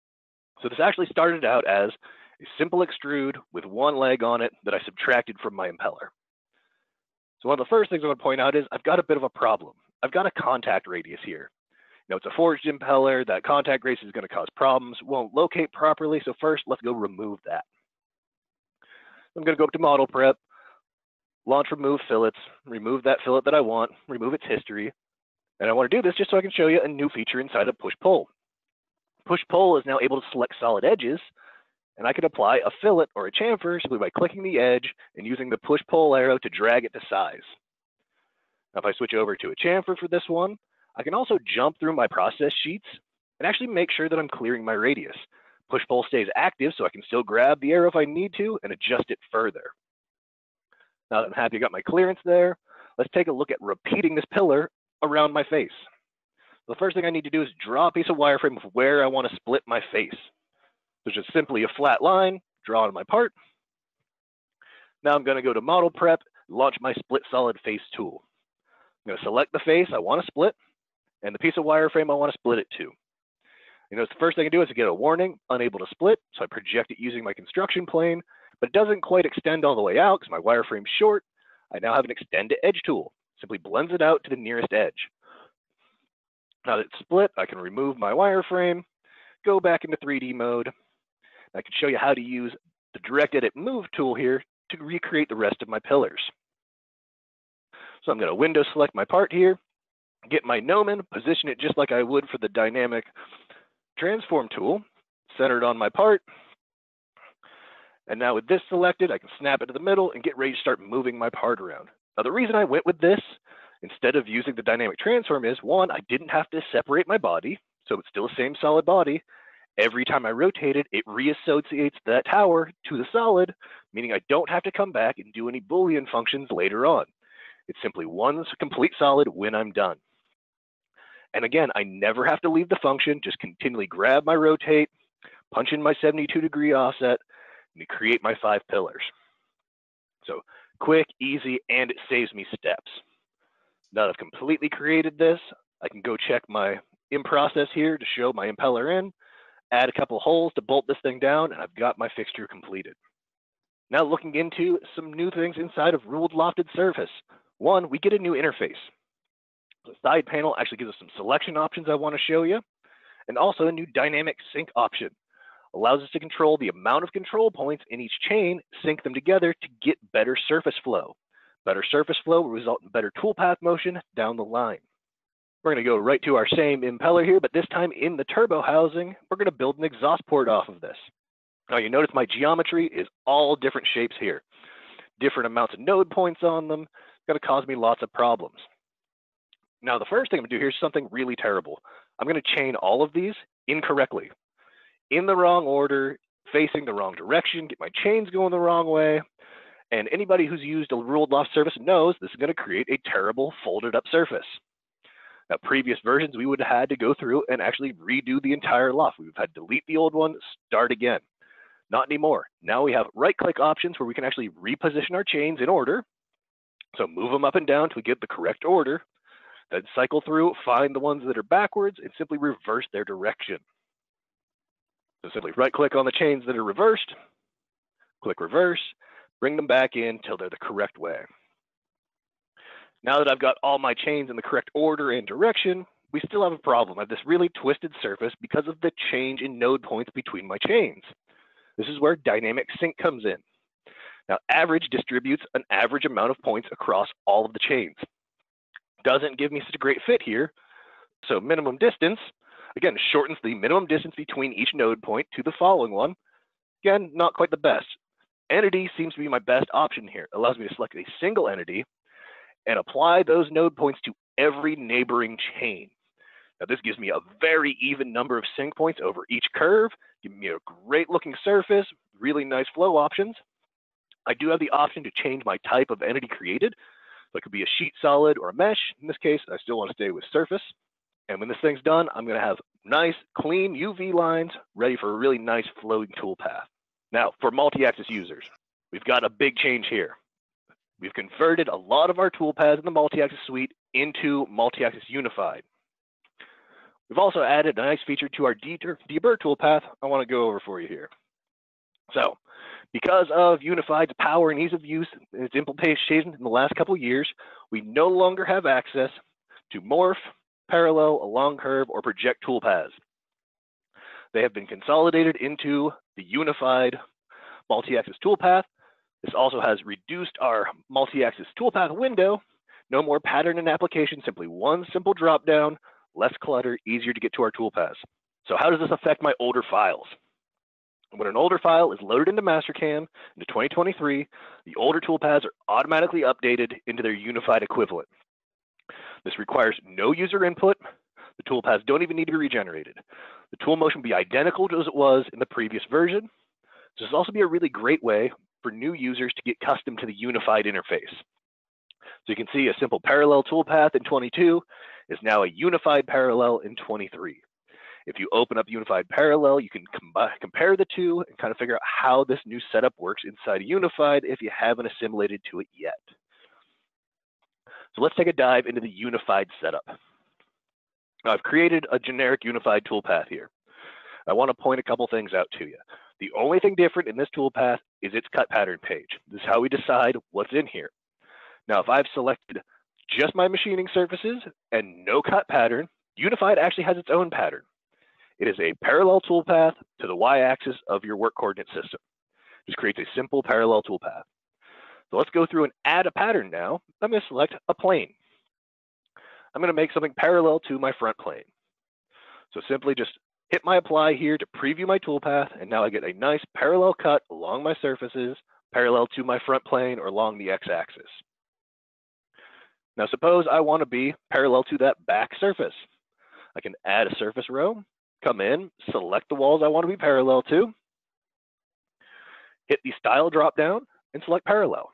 So this actually started out as a simple extrude with one leg on it that I subtracted from my impeller. So one of the first things I want to point out is I've got a bit of a problem. I've got a contact radius here. You know, it's a forged impeller. That contact radius is going to cause problems, won't locate properly. So first, let's go remove that. I'm going to go up to model prep, launch remove fillets, remove that fillet that I want, remove its history. And I want to do this just so I can show you a new feature inside of push-pull. Push-pull is now able to select solid edges, and I can apply a fillet or a chamfer simply by clicking the edge and using the push-pull arrow to drag it to size. Now, if I switch over to a chamfer for this one, I can also jump through my process sheets and actually make sure that I'm clearing my radius. Push-pull stays active, so I can still grab the arrow if I need to and adjust it further. Now that I'm happy I got my clearance there, let's take a look at repeating this pillar around my face. The first thing I need to do is draw a piece of wireframe of where I want to split my face. So just simply a flat line, draw on my part. Now I'm going to go to model prep, launch my split solid face tool. I'm going to select the face I want to split and the piece of wireframe I want to split it to. You know, the first thing I do is to get a warning, unable to split, so I project it using my construction plane, but it doesn't quite extend all the way out because my wireframe's short. I now have an extend to edge tool. Simply blends it out to the nearest edge. Now that it's split, I can remove my wireframe, go back into three D mode. I can show you how to use the direct edit move tool here to recreate the rest of my pillars. So I'm going to window select my part here, get my gnomon, position it just like I would for the dynamic transform tool, centered on my part. And now with this selected, I can snap it to the middle and get ready to start moving my part around. Now the reason I went with this instead of using the dynamic transform is, one, I didn't have to separate my body, so it's still the same solid body. Every time I rotate it, it reassociates that tower to the solid, meaning I don't have to come back and do any Boolean functions later on. It's simply one complete solid when I'm done. And again, I never have to leave the function, just continually grab my rotate, punch in my seventy-two degree offset, and create my five pillars. So quick, easy, and it saves me steps. Now that I've completely created this, I can go check my in process here to show my impeller in, add a couple holes to bolt this thing down, and I've got my fixture completed. Now looking into some new things inside of ruled lofted surface. One, we get a new interface. The side panel actually gives us some selection options I want to show you, and also a new dynamic sync option. Allows us to control the amount of control points in each chain, sync them together to get better surface flow. Better surface flow will result in better toolpath motion down the line. We're going to go right to our same impeller here, but this time in the turbo housing, we're going to build an exhaust port off of this. Now you notice my geometry is all different shapes here. Different amounts of node points on them. It's going to cause me lots of problems. Now the first thing I'm going to do here is something really terrible. I'm going to chain all of these incorrectly. In the wrong order, facing the wrong direction, get my chains going the wrong way. And anybody who's used a ruled loft surface knows this is going to create a terrible folded up surface. Now, previous versions, we would have had to go through and actually redo the entire loft. We've had to delete the old one, start again. Not anymore. Now we have right-click options where we can actually reposition our chains in order. So move them up and down till we get the correct order. Then cycle through, find the ones that are backwards, and simply reverse their direction. So simply right-click on the chains that are reversed, click reverse, bring them back in till they're the correct way. Now that I've got all my chains in the correct order and direction, we still have a problem. I have this really twisted surface because of the change in node points between my chains. This is where dynamic sync comes in. Now, average distributes an average amount of points across all of the chains. Doesn't give me such a great fit here. So minimum distance, again, shortens the minimum distance between each node point to the following one. Again, not quite the best. Entity seems to be my best option here. It allows me to select a single entity and apply those node points to every neighboring chain. Now this gives me a very even number of sync points over each curve, giving me a great looking surface, really nice flow options. I do have the option to change my type of entity created. So it could be a sheet solid or a mesh. In this case, I still want to stay with surface. And when this thing's done, I'm going to have nice, clean U V lines ready for a really nice flowing toolpath. Now, for multi-axis users, we've got a big change here. We've converted a lot of our toolpaths in the multi-axis suite into multi-axis unified. We've also added a nice feature to our deburr toolpath I want to go over for you here. So, because of Unified's power and ease of use and its implementation in the last couple of years, we no longer have access to morph, parallel, along curve, or project toolpaths. They have been consolidated into the Unified multi-axis toolpath. This also has reduced our multi-axis toolpath window. No more pattern and application, simply one simple dropdown, less clutter, easier to get to our toolpaths. So how does this affect my older files? When an older file is loaded into Mastercam into twenty twenty-three, the older toolpaths are automatically updated into their unified equivalent. This requires no user input. The toolpaths don't even need to be regenerated. The tool motion will be identical to as it was in the previous version. This will also be a really great way for new users to get accustomed to the unified interface. So you can see a simple parallel toolpath in twenty-two is now a unified parallel in twenty-three. If you open up Unified Parallel, you can compare the two and kind of figure out how this new setup works inside Unified if you haven't assimilated to it yet. So let's take a dive into the Unified setup. Now, I've created a generic Unified toolpath here. I want to point a couple things out to you. The only thing different in this toolpath is its cut pattern page. This is how we decide what's in here. Now, if I've selected just my machining surfaces and no cut pattern, Unified actually has its own pattern. It is a parallel toolpath to the y-axis of your work coordinate system. Just creates a simple parallel toolpath. So let's go through and add a pattern now. I'm going to select a plane. I'm going to make something parallel to my front plane. So simply just hit my apply here to preview my toolpath, and now I get a nice parallel cut along my surfaces, parallel to my front plane or along the x-axis. Now suppose I want to be parallel to that back surface. I can add a surface row, come in, select the walls I want to be parallel to, hit the style drop down, and select parallel.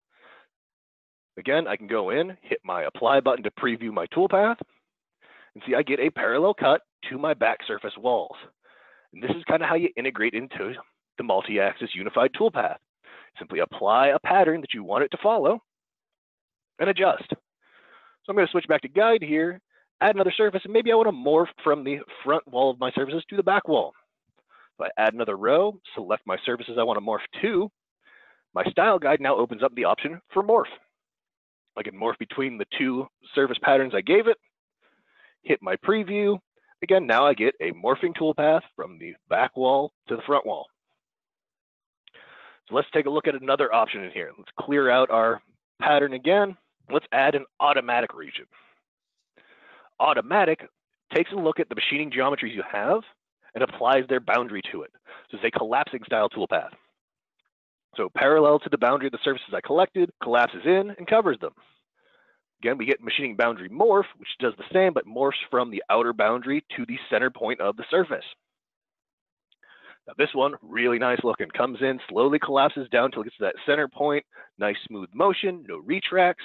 Again, I can go in, hit my apply button to preview my toolpath, and see I get a parallel cut to my back surface walls. And this is kind of how you integrate into the multi-axis unified toolpath. Simply apply a pattern that you want it to follow and adjust. So I'm going to switch back to guide here, add another surface, and maybe I want to morph from the front wall of my surfaces to the back wall. So I add another row, select my surfaces I want to morph to. My style guide now opens up the option for morph. I can morph between the two surface patterns I gave it, hit my preview. Again, now I get a morphing toolpath from the back wall to the front wall. So let's take a look at another option in here. Let's clear out our pattern again. Let's add an automatic region. Automatic takes a look at the machining geometries you have and applies their boundary to it. So it's a collapsing style toolpath. So parallel to the boundary of the surfaces I collected, collapses in and covers them. Again, we get machining boundary morph, which does the same, but morphs from the outer boundary to the center point of the surface. Now this one, really nice looking, comes in, slowly collapses down until it gets to that center point, nice smooth motion, no retracts.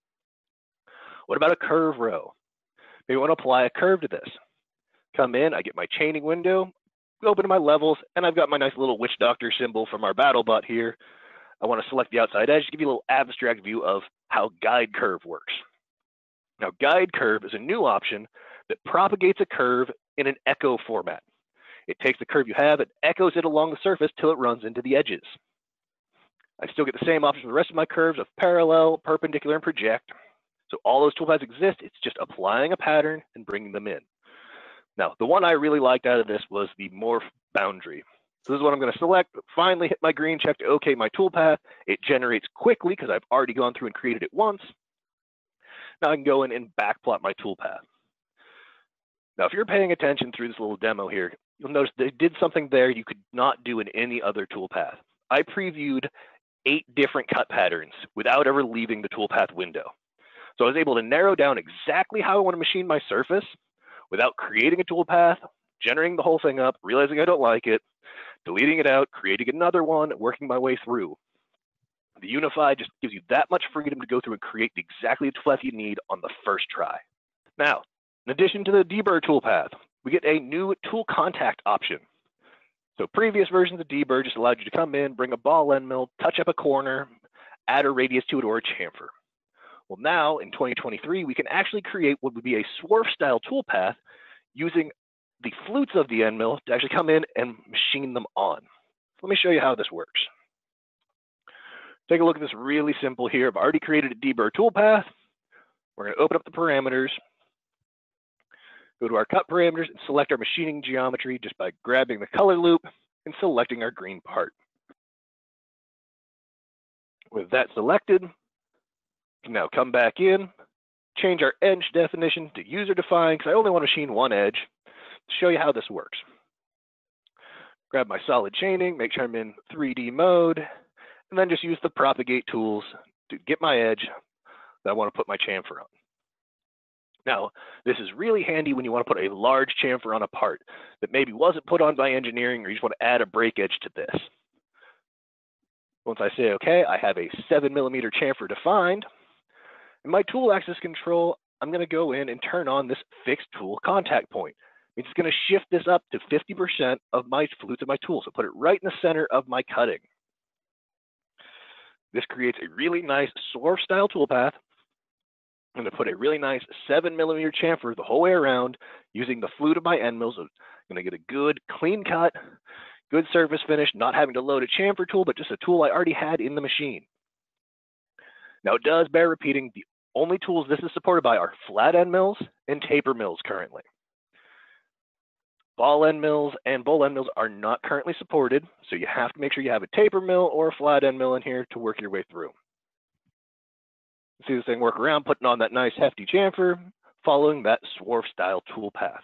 What about a curve row? Maybe I want to apply a curve to this. Come in, I get my chaining window, open to my levels, and I've got my nice little witch doctor symbol from our battle bot here. I want to select the outside edge to give you a little abstract view of how guide curve works. Now, guide curve is a new option that propagates a curve in an echo format. It takes the curve you have and echoes it along the surface till it runs into the edges. I still get the same option for the rest of my curves of parallel, perpendicular, and project. So all those toolpaths exist. It's just applying a pattern and bringing them in. Now, the one I really liked out of this was the morph boundary. So this is what I'm going to select. Finally, hit my green check to OK my toolpath. It generates quickly because I've already gone through and created it once. Now I can go in and backplot my toolpath. Now, if you're paying attention through this little demo here, you'll notice they did something there you could not do in any other toolpath. I previewed eight different cut patterns without ever leaving the toolpath window. So I was able to narrow down exactly how I want to machine my surface without creating a toolpath, generating the whole thing up, realizing I don't like it, deleting it out, creating another one, working my way through. The Unified just gives you that much freedom to go through and create exactly the toolpath you need on the first try. Now, in addition to the deburr toolpath, we get a new tool contact option. So previous versions of deburr just allowed you to come in, bring a ball end mill, touch up a corner, add a radius to it or a chamfer. Well, now in twenty twenty-three, we can actually create what would be a swerf style toolpath using the flutes of the end mill to actually come in and machine them on. Let me show you how this works. Take a look at this really simple here. I've already created a deburr toolpath. We're going to open up the parameters, go to our cut parameters, and select our machining geometry just by grabbing the color loop and selecting our green part. With that selected, we can now come back in, change our edge definition to user defined because I only want to machine one edge. To show you how this works. Grab my solid chaining, make sure I'm in three D mode, and then just use the propagate tools to get my edge that I want to put my chamfer on. Now, this is really handy when you want to put a large chamfer on a part that maybe wasn't put on by engineering, or you just want to add a break edge to this. Once I say okay, I have a seven millimeter chamfer defined. In my tool axis control, I'm going to go in and turn on this fixed tool contact point. It's going to shift this up to fifty percent of my flutes of my tool, so put it right in the center of my cutting. This creates a really nice swerve style toolpath. I'm going to put a really nice seven millimeter chamfer the whole way around using the flute of my end mills. I'm going to get a good clean cut, good surface finish, not having to load a chamfer tool, but just a tool I already had in the machine. Now it does bear repeating, the only tools this is supported by are flat end mills and taper mills currently. Ball end mills and bull end mills are not currently supported, so you have to make sure you have a taper mill or a flat end mill in here to work your way through. See this thing work around, putting on that nice hefty chamfer, following that swerve style tool path.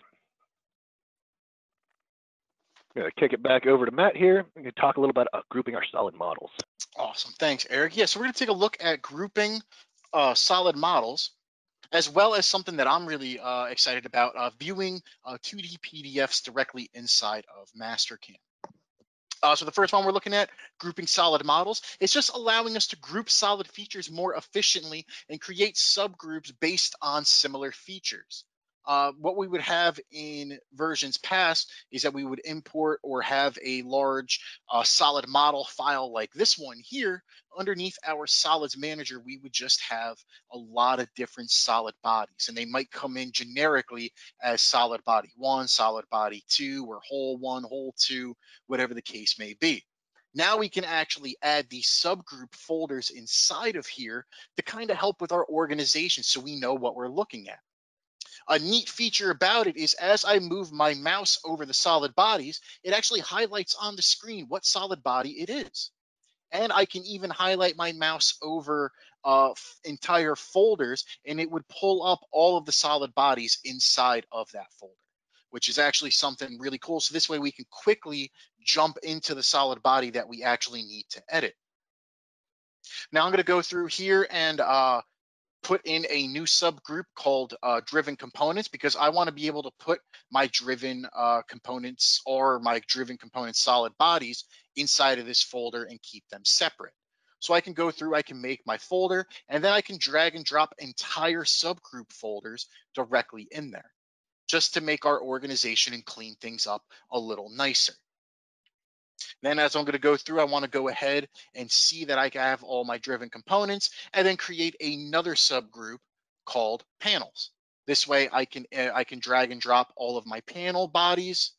I'm going to kick it back over to Matt here. I'm going to talk a little bit about grouping our solid models. Awesome. Thanks, Eric. Yeah, so we're going to take a look at grouping uh, solid models, as well as something that I'm really uh, excited about, uh, viewing uh, two D P D Fs directly inside of Mastercam. Uh, so the first one we're looking at, grouping solid models, it's just allowing us to group solid features more efficiently and create subgroups based on similar features. Uh, what we would have in versions past is that we would import or have a large uh, solid model file like this one here. Underneath our solids manager, we would just have a lot of different solid bodies, and they might come in generically as solid body one, solid body two, or whole one, whole two, whatever the case may be. Now we can actually add these subgroup folders inside of here to kind of help with our organization so we know what we're looking at. A neat feature about it is as I move my mouse over the solid bodies, it actually highlights on the screen what solid body it is. And I can even highlight my mouse over uh, entire folders, and it would pull up all of the solid bodies inside of that folder, which is actually something really cool. So this way we can quickly jump into the solid body that we actually need to edit. Now I'm going to go through here and uh, put in a new subgroup called uh, driven components, because I want to be able to put my driven uh, components or my driven components solid bodies inside of this folder and keep them separate. So I can go through, I can make my folder, and then I can drag and drop entire subgroup folders directly in there, just to make our organization and clean things up a little nicer. Then as I'm going to go through, I want to go ahead and see that I have all my driven components, and then create another subgroup called panels. This way I can uh, I can drag and drop all of my panel bodies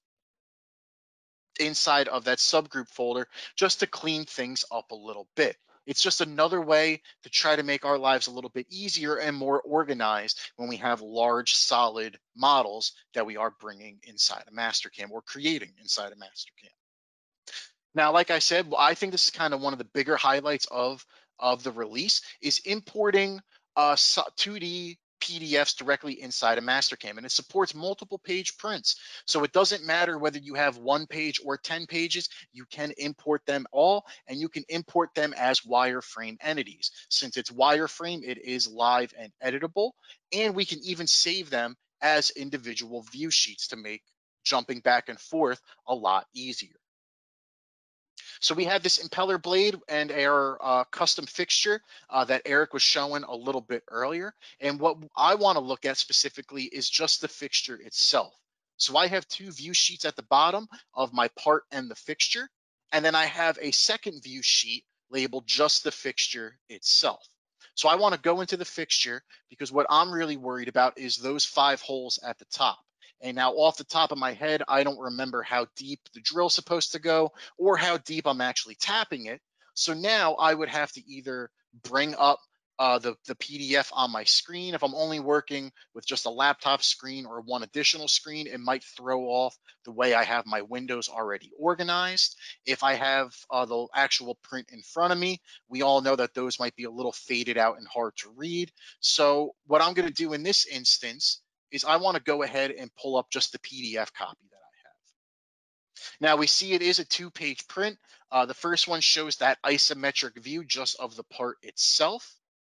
inside of that subgroup folder just to clean things up a little bit. It's just another way to try to make our lives a little bit easier and more organized when we have large solid models that we are bringing inside a Mastercam or creating inside a Mastercam. Now, like I said, I think this is kind of one of the bigger highlights of, of the release is importing uh, two D P D Fs directly inside a Mastercam, and it supports multiple page prints. So it doesn't matter whether you have one page or ten pages, you can import them all, and you can import them as wireframe entities. Since it's wireframe, it is live and editable, and we can even save them as individual view sheets to make jumping back and forth a lot easier. So we have this impeller blade and our uh, custom fixture uh, that Eric was showing a little bit earlier. And what I want to look at specifically is just the fixture itself. So I have two view sheets at the bottom of my part and the fixture. And then I have a second view sheet labeled just the fixture itself. So I want to go into the fixture because what I'm really worried about is those five holes at the top. And now off the top of my head, I don't remember how deep the drill's supposed to go or how deep I'm actually tapping it. So now I would have to either bring up uh, the, the P D F on my screen. If I'm only working with just a laptop screen or one additional screen, it might throw off the way I have my windows already organized. If I have uh, the actual print in front of me, we all know that those might be a little faded out and hard to read. So what I'm going to do in this instance is I want to go ahead and pull up just the P D F copy that I have. Now we see it is a two-page print. Uh, the first one shows that isometric view just of the part itself.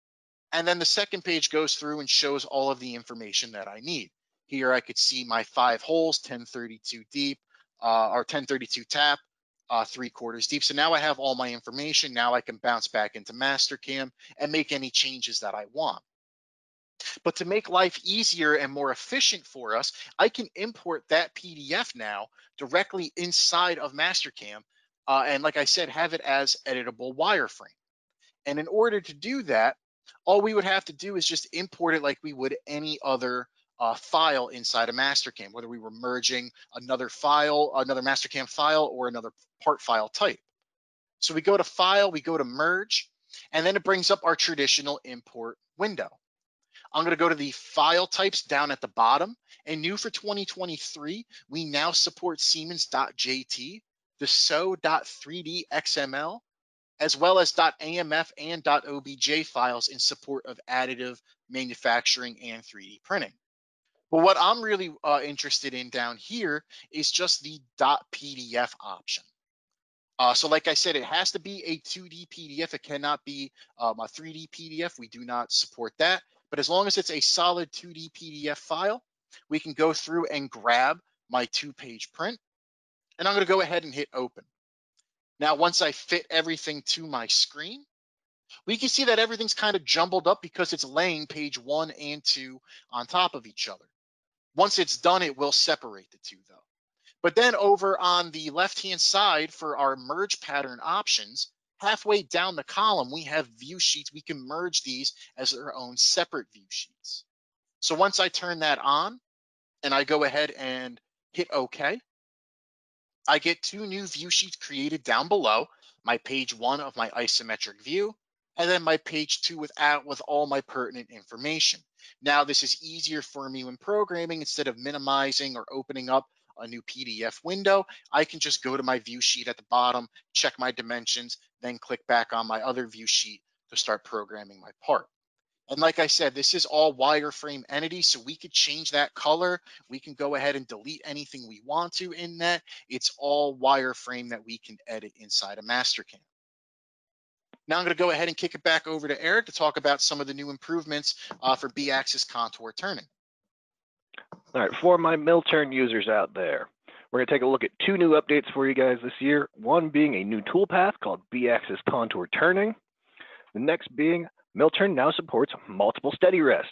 And then the second page goes through and shows all of the information that I need. Here I could see my five holes, ten thirty-two deep, uh, or ten thirty-two tap, uh, three quarters deep. So now I have all my information. Now I can bounce back into Mastercam and make any changes that I want. But to make life easier and more efficient for us, I can import that P D F now directly inside of Mastercam. Uh, and like I said, have it as editable wireframe. And in order to do that, all we would have to do is just import it like we would any other uh, file inside of Mastercam, whether we were merging another file, another Mastercam file, or another part file type. So we go to File, we go to Merge, and then it brings up our traditional import window. I'm going to go to the file types down at the bottom, and new for twenty twenty-three, we now support Siemens.jt, the S O dot three D X M L, as well as .amf and .obj files in support of additive manufacturing and three D printing. But what I'm really uh, interested in down here is just the .pdf option. Uh, so like I said, it has to be a two D P D F. It cannot be um, a three D P D F. We do not support that. But as long as it's a solid two D P D F file, we can go through and grab my two-page print. And I'm going to go ahead and hit Open. Now, once I fit everything to my screen, we can see that everything's kind of jumbled up because it's laying page one and two on top of each other. Once it's done, it will separate the two, though. But then over on the left-hand side for our merge pattern options, halfway down the column, we have view sheets. We can merge these as their own separate view sheets. So once I turn that on and I go ahead and hit OK, I get two new view sheets created down below, my page one of my isometric view, and then my page two with, with all my pertinent information. Now this is easier for me when programming. Instead of minimizing or opening up a new P D F window, I can just go to my view sheet at the bottom, check my dimensions, then click back on my other view sheet to start programming my part. And like I said, this is all wireframe entity, so we could change that color. We can go ahead and delete anything we want to in that. It's all wireframe that we can edit inside of Mastercam. Now I'm going to go ahead and kick it back over to Eric to talk about some of the new improvements uh, for B-axis contour turning. All right, for my mill turn users out there, we're going to take a look at two new updates for you guys this year. One being a new toolpath called B-axis contour turning. The next being mill turn now supports multiple steady rests.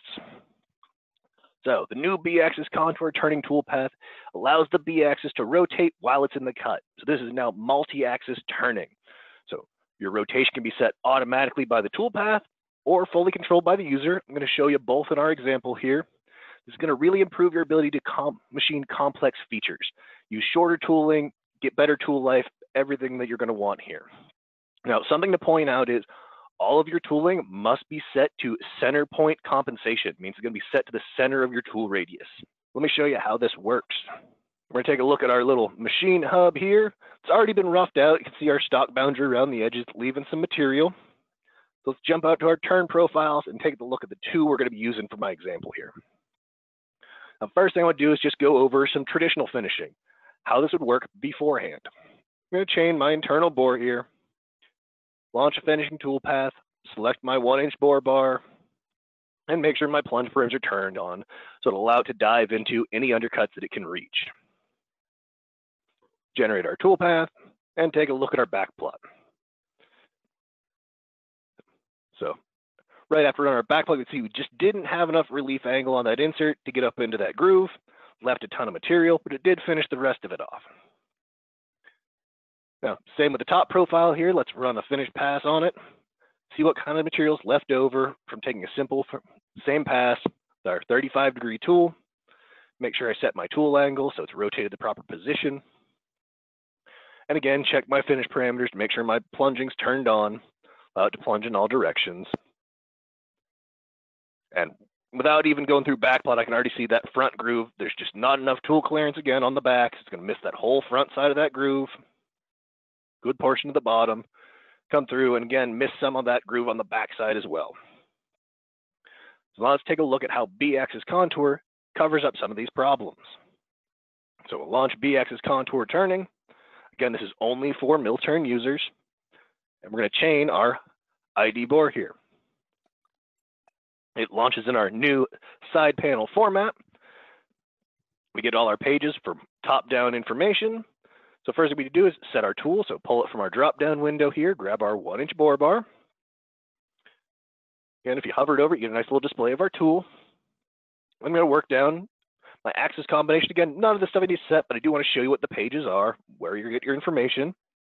So the new B-axis contour turning toolpath allows the B-axis to rotate while it's in the cut. So this is now multi-axis turning. So your rotation can be set automatically by the toolpath or fully controlled by the user. I'm going to show you both in our example here. This is going to really improve your ability to comp machine complex features. Use shorter tooling, get better tool life, everything that you're going to want here. Now, something to point out is all of your tooling must be set to center point compensation. It means it's going to be set to the center of your tool radius. Let me show you how this works. We're going to take a look at our little machine hub here. It's already been roughed out. You can see our stock boundary around the edges, leaving some material. So let's jump out to our turn profiles and take a look at the two we're going to be using for my example here. Now, first thing I want to do is just go over some traditional finishing, how this would work beforehand. I'm going to chain my internal bore here, launch a finishing toolpath, select my one inch bore bar, and make sure my plunge brims are turned on so it'll allow it to dive into any undercuts that it can reach. Generate our toolpath and take a look at our back plot. So right after on our back plug, you see we just didn't have enough relief angle on that insert to get up into that groove. Left a ton of material, but it did finish the rest of it off. Now, same with the top profile here. Let's run a finish pass on it. See what kind of materials left over from taking a simple same pass with our thirty-five degree tool. Make sure I set my tool angle so it's rotated the proper position. And again, check my finish parameters to make sure my plunging's turned on, allow it to plunge in all directions. And without even going through backplot, I can already see that front groove. There's just not enough tool clearance again on the back. It's going to miss that whole front side of that groove. Good portion of the bottom. Come through and again, miss some of that groove on the back side as well. So now let's take a look at how B-axis contour covers up some of these problems. So we'll launch B-axis contour turning. Again, this is only for mill turn users. And we're going to chain our I D bore here. It launches in our new side panel format. We get all our pages for top-down information. So first thing we do is set our tool. So pull it from our drop-down window here, grab our one-inch bore bar. And if you hovered over it, you get a nice little display of our tool. I'm going to work down my axis combination. Again, none of this stuff I need to set, but I do want to show you what the pages are, where you get your information.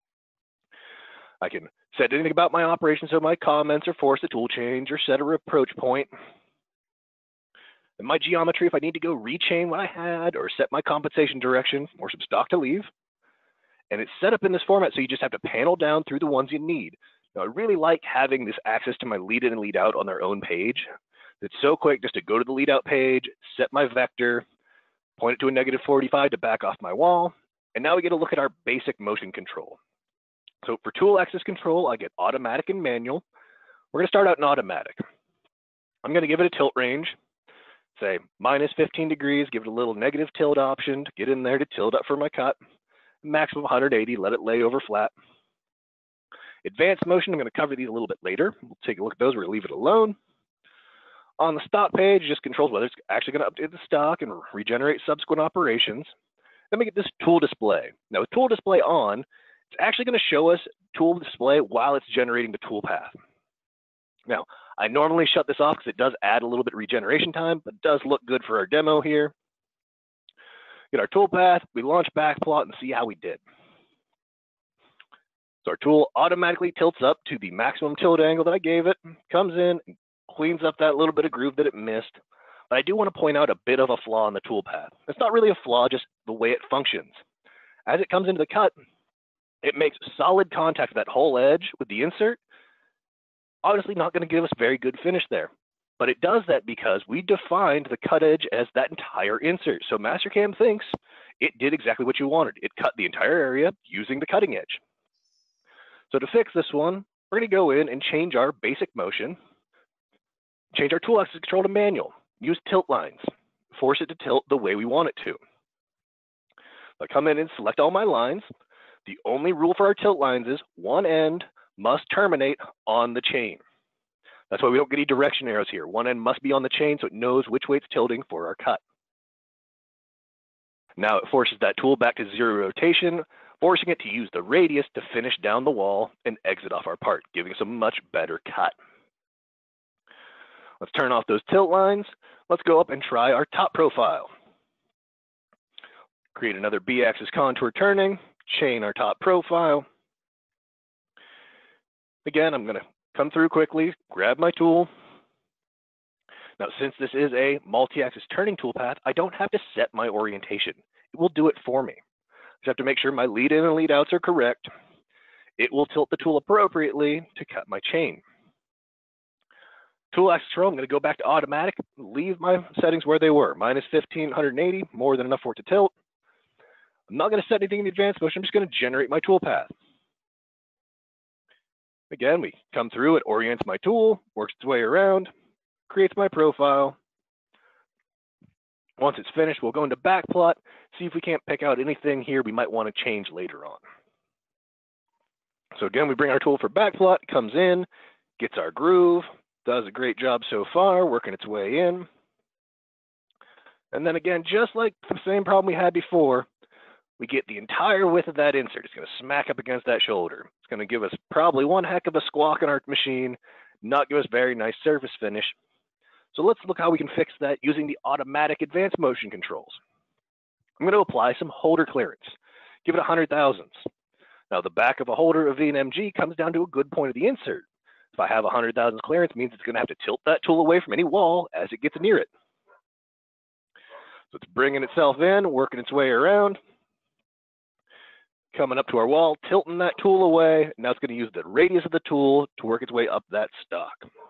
I can set anything about my operation, so my comments or force the tool change or set a approach point. And my geometry, if I need to go rechain what I had or set my compensation direction or some stock to leave. And it's set up in this format, so you just have to panel down through the ones you need. Now, I really like having this access to my lead in and lead out on their own page. It's so quick just to go to the lead out page, set my vector, point it to a negative forty-five to back off my wall. And now we get a look at our basic motion control. So for tool axis control, I get automatic and manual. We're going to start out in automatic. I'm going to give it a tilt range, say minus fifteen degrees, give it a little negative tilt option to get in there to tilt up for my cut. Maximum one hundred eighty, let it lay over flat. Advanced motion, I'm going to cover these a little bit later. We'll take a look at those, we're going to leave it alone. On the stock page, it just controls whether it's actually going to update the stock and regenerate subsequent operations. Then we get this tool display. Now with tool display on, it's actually going to show us tool display while it's generating the tool path. Now, I normally shut this off because it does add a little bit of regeneration time, but it does look good for our demo here. Get our tool path, we launch backplot and see how we did. So our tool automatically tilts up to the maximum tilt angle that I gave it, comes in, and cleans up that little bit of groove that it missed. But I do want to point out a bit of a flaw in the tool path. It's not really a flaw, just the way it functions. As it comes into the cut, it makes solid contact with that whole edge with the insert. Obviously not going to give us very good finish there. But it does that because we defined the cut edge as that entire insert. So Mastercam thinks it did exactly what you wanted. It cut the entire area using the cutting edge. So to fix this one, we're going to go in and change our basic motion, change our tool axis control to manual, use tilt lines, force it to tilt the way we want it to. I come in and select all my lines. The only rule for our tilt lines is one end must terminate on the chain. That's why we don't get any direction arrows here. One end must be on the chain so it knows which way it's tilting for our cut. Now it forces that tool back to zero rotation, forcing it to use the radius to finish down the wall and exit off our part, giving us a much better cut. Let's turn off those tilt lines. Let's go up and try our top profile. Create another B-axis contour turning, chain our top profile. Again, I'm going to come through quickly, grab my tool. Now, since this is a multi-axis turning toolpath, I don't have to set my orientation. It will do it for me. I just have to make sure my lead in and lead outs are correct. It will tilt the tool appropriately to cut my chain. Tool axis control, I'm going to go back to automatic, leave my settings where they were, minus fifteen, one eighty, more than enough for it to tilt. I'm not going to set anything in the advanced motion, I'm just going to generate my tool path. Again, we come through, it orients my tool, works its way around, creates my profile. Once it's finished, we'll go into backplot, see if we can't pick out anything here we might want to change later on. So again, we bring our tool for backplot, comes in, gets our groove, does a great job so far, working its way in. And then again, just like the same problem we had before, we get the entire width of that insert. It's going to smack up against that shoulder. It's going to give us probably one heck of a squawk in our machine, not give us very nice surface finish. So let's look how we can fix that using the automatic advanced motion controls. I'm going to apply some holder clearance. Give it one hundred thousandths. Now the back of a holder of V and M G comes down to a good point of the insert. If I have one hundred thousandths clearance, it means it's going to have to tilt that tool away from any wall as it gets near it. So it's bringing itself in, working its way around, coming up to our wall, tilting that tool away. Now it's going to use the radius of the tool to work its way up that stock.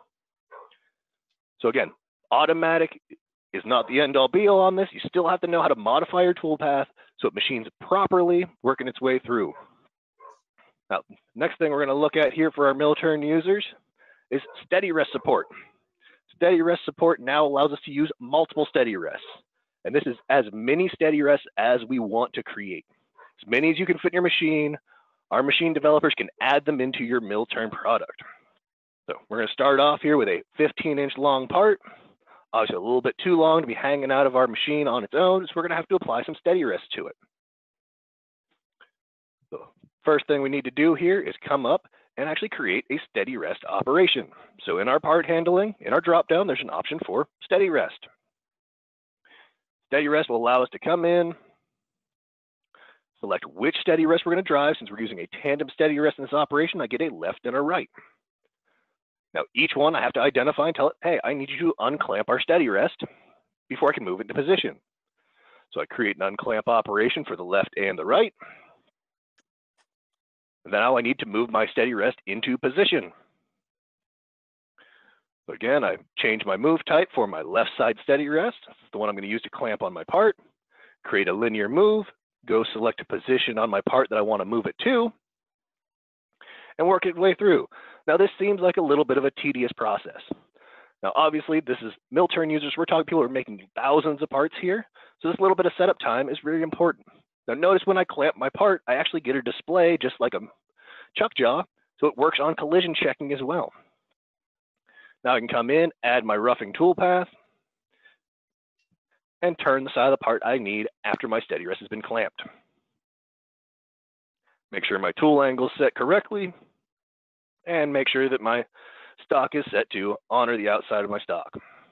So again, automatic is not the end all be all on this. You still have to know how to modify your tool path so it machines properly, working its way through. Now, next thing we're going to look at here for our mill turn users is steady rest support. Steady rest support now allows us to use multiple steady rests. And this is as many steady rests as we want to create. As many as you can fit in your machine, our machine developers can add them into your mill turn product. So we're going to start off here with a fifteen inch long part. Obviously a little bit too long to be hanging out of our machine on its own, so we're going to have to apply some steady rest to it. The first thing we need to do here is come up and actually create a steady rest operation. So in our part handling, in our drop down, there's an option for steady rest. Steady rest will allow us to come in, select which steady rest we're going to drive. Since we're using a tandem steady rest in this operation, I get a left and a right. Now, each one I have to identify and tell it, hey, I need you to unclamp our steady rest before I can move it into position. So I create an unclamp operation for the left and the right. And now I need to move my steady rest into position. So again, I change my move type for my left side steady rest. That's the one I'm going to use to clamp on my part. Create a linear move, go select a position on my part that I want to move it to, and work its way through. Now, this seems like a little bit of a tedious process. Now, obviously, this is mill turn users. We're talking people who are making thousands of parts here. So this little bit of setup time is really important. Now, notice when I clamp my part, I actually get a display just like a chuck jaw. So it works on collision checking as well. Now I can come in, add my roughing tool path, and turn the side of the part I need after my steady rest has been clamped. Make sure my tool angle is set correctly, and make sure that my stock is set to honor the outside of my stock.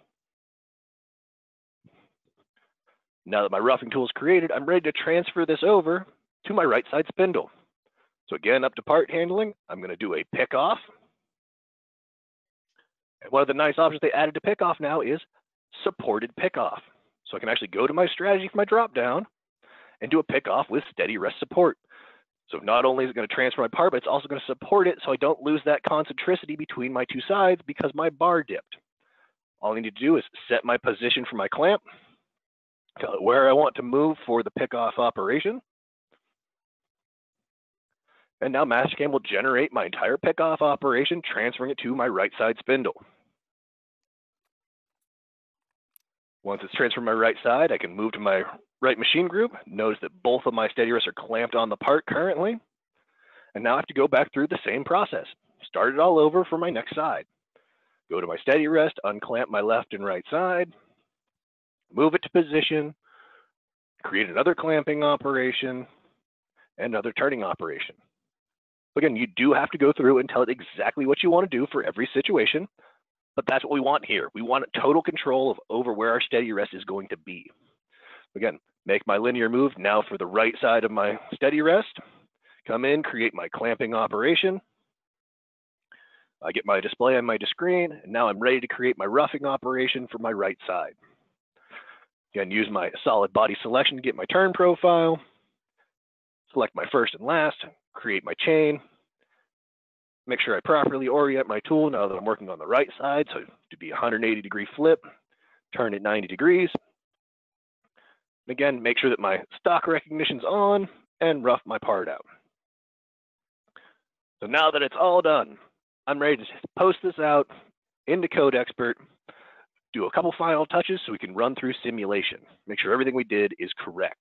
Now that my roughing tool is created, I'm ready to transfer this over to my right side spindle. So again, up to part handling, I'm going to do a pick off. And one of the nice options they added to pick off now is supported pick off. So I can actually go to my strategy for my drop down and do a pick off with steady rest support. So not only is it going to transfer my part, but it's also going to support it so I don't lose that concentricity between my two sides because my bar dipped. All I need to do is set my position for my clamp, tell it where I want to move for the pick off operation. And now Mastercam will generate my entire pick off operation, transferring it to my right side spindle. Once it's transferred to my right side, I can move to my right machine group. Notice that both of my steady rests are clamped on the part currently. And now I have to go back through the same process. Start it all over for my next side. Go to my steady rest, unclamp my left and right side, move it to position, create another clamping operation, and another turning operation. Again, you do have to go through and tell it exactly what you want to do for every situation. But that's what we want here. We want total control of over where our steady rest is going to be. Again, make my linear move now for the right side of my steady rest. Come in, create my clamping operation. I get my display on my screen, and now I'm ready to create my roughing operation for my right side. Again, use my solid body selection to get my turn profile. Select my first and last, create my chain. Make sure I properly orient my tool now that I'm working on the right side. So to be one hundred eighty degree flip, turn it ninety degrees. Again, make sure that my stock recognition's on and rough my part out. So now that it's all done, I'm ready to post this out into CodeXpert, do a couple final touches so we can run through simulation. Make sure everything we did is correct.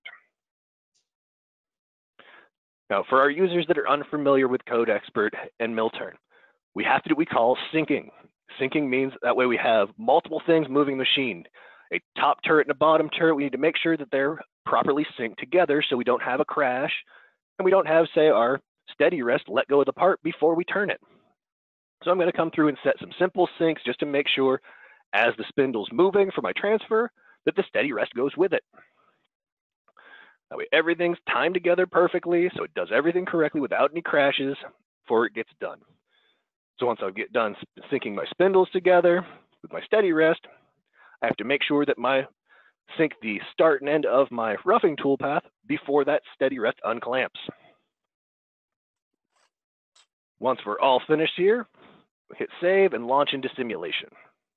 Now, for our users that are unfamiliar with CodeXpert and Millturn, we have to do what we call syncing. Syncing means that way we have multiple things moving the machine. A top turret and a bottom turret, we need to make sure that they're properly synced together so we don't have a crash, and we don't have, say, our steady rest let go of the part before we turn it. So I'm going to come through and set some simple syncs just to make sure as the spindle's moving for my transfer that the steady rest goes with it. That way everything's timed together perfectly, so it does everything correctly without any crashes before it gets done. So once I get done syncing my spindles together with my steady rest, I have to make sure that my sync the start and end of my roughing toolpath before that steady rest unclamps. Once we're all finished here, hit save and launch into simulation.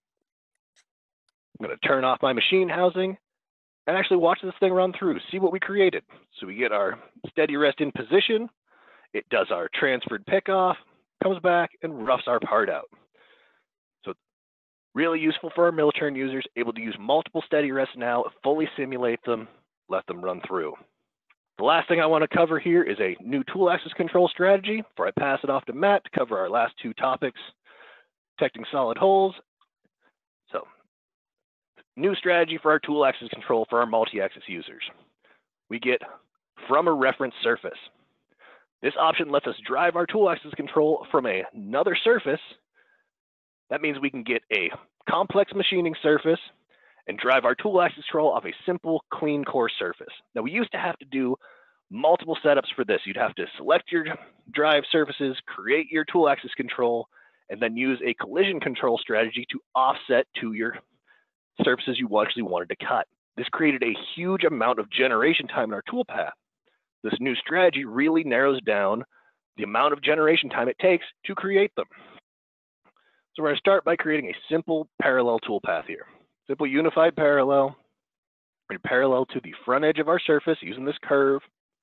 I'm going to turn off my machine housing and actually watch this thing run through, see what we created. So we get our steady rest in position, it does our transferred pickoff, comes back and roughs our part out. So really useful for our mill-turn users, able to use multiple steady rests now, fully simulate them, let them run through. The last thing I want to cover here is a new tool axis control strategy before I pass it off to Matt to cover our last two topics, detecting solid holes. So, new strategy for our tool axis control for our multi-axis users. We get from a reference surface. This option lets us drive our tool axis control from a, another surface. That means we can get a complex machining surface and drive our tool axis control off a simple, clean core surface. Now, we used to have to do multiple setups for this. You'd have to select your drive surfaces, create your tool axis control, and then use a collision control strategy to offset to your surfaces you actually wanted to cut. This created a huge amount of generation time in our toolpath. This new strategy really narrows down the amount of generation time it takes to create them. So we're going to start by creating a simple parallel toolpath here. Simple unified parallel. We're parallel to the front edge of our surface using this curve.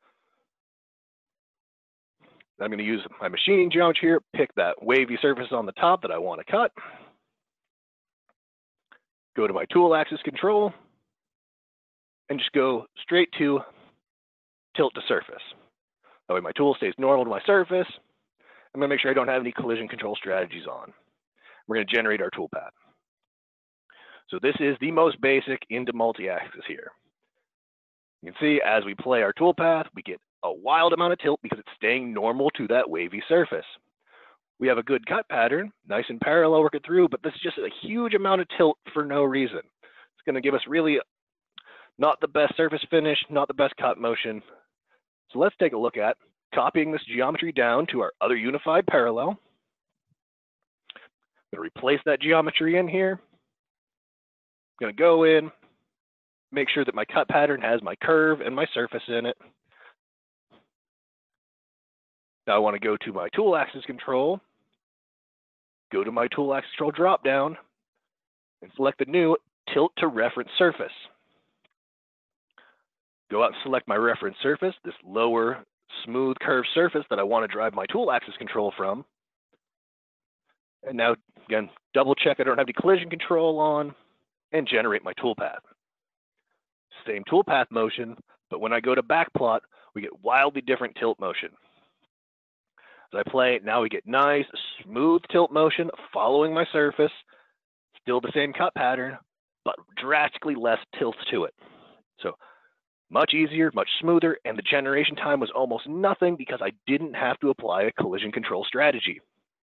I'm going to use my machining geometry here, pick that wavy surface on the top that I want to cut. Go to my tool axis control and just go straight to tilt to surface. That way my tool stays normal to my surface. I'm going to make sure I don't have any collision control strategies on. We're going to generate our toolpath. So this is the most basic into multi-axis here. You can see as we play our toolpath, we get a wild amount of tilt because it's staying normal to that wavy surface. We have a good cut pattern, nice and parallel working through, but this is just a huge amount of tilt for no reason. It's going to give us really not the best surface finish, not the best cut motion. So let's take a look at copying this geometry down to our other unified parallel. I'm going to replace that geometry in here. I'm going to go in, make sure that my cut pattern has my curve and my surface in it. Now I want to go to my tool axis control, go to my tool axis control dropdown, and select the new tilt to reference surface. Go out and select my reference surface, this lower smooth curved surface that I want to drive my tool axis control from. And now, again, double check I don't have any collision control on and generate my toolpath. Same toolpath motion, but when I go to backplot, we get wildly different tilt motion. As I play, now we get nice, smooth tilt motion following my surface, still the same cut pattern, but drastically less tilt to it. So much easier, much smoother, and the generation time was almost nothing because I didn't have to apply a collision control strategy.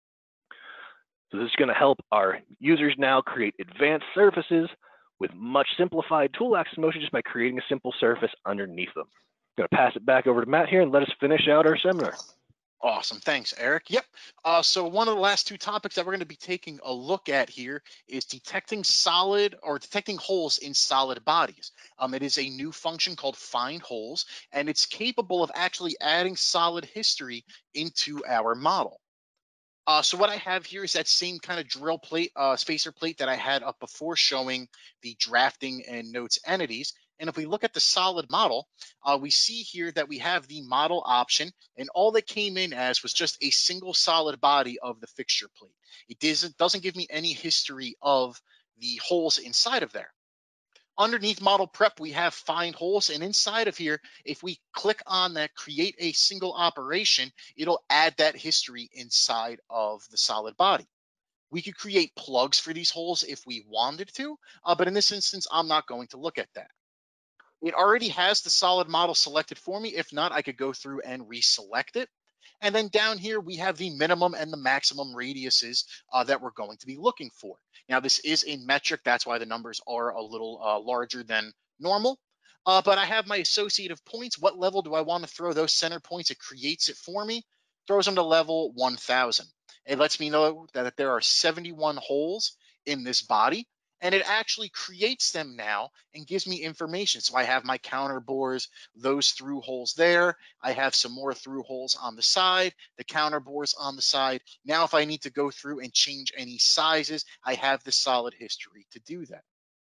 So this is going to help our users now create advanced surfaces with much simplified tool axis motion just by creating a simple surface underneath them. I'm going to pass it back over to Matt here and let us finish out our seminar. Awesome. Thanks, Eric. Yep. Uh, so one of the last two topics that we're going to be taking a look at here is detecting solid or detecting holes in solid bodies. Um, it is a new function called Find Holes, and it's capable of actually adding solid history into our model. Uh, so what I have here is that same kind of drill plate, uh, spacer plate that I had up before showing the drafting and notes entities. And if we look at the solid model, uh, we see here that we have the model option, and all that came in as was just a single solid body of the fixture plate. It doesn't, doesn't give me any history of the holes inside of there. Underneath model prep, we have find holes, and inside of here, if we click on that create a single operation, it'll add that history inside of the solid body. We could create plugs for these holes if we wanted to, uh, but in this instance, I'm not going to look at that. It already has the solid model selected for me. If not, I could go through and reselect it. And then down here, we have the minimum and the maximum radiuses uh, that we're going to be looking for. Now, this is a metric. That's why the numbers are a little uh, larger than normal. Uh, but I have my associative points. What level do I want to throw those center points? It creates it for me, throws them to level one thousand. It lets me know that there are seventy-one holes in this body. and it actually creates them now and gives me information. So I have my counter bores, those through holes there. I have some more through holes on the side, the counter bores on the side. Now, if I need to go through and change any sizes, I have the solid history to do that.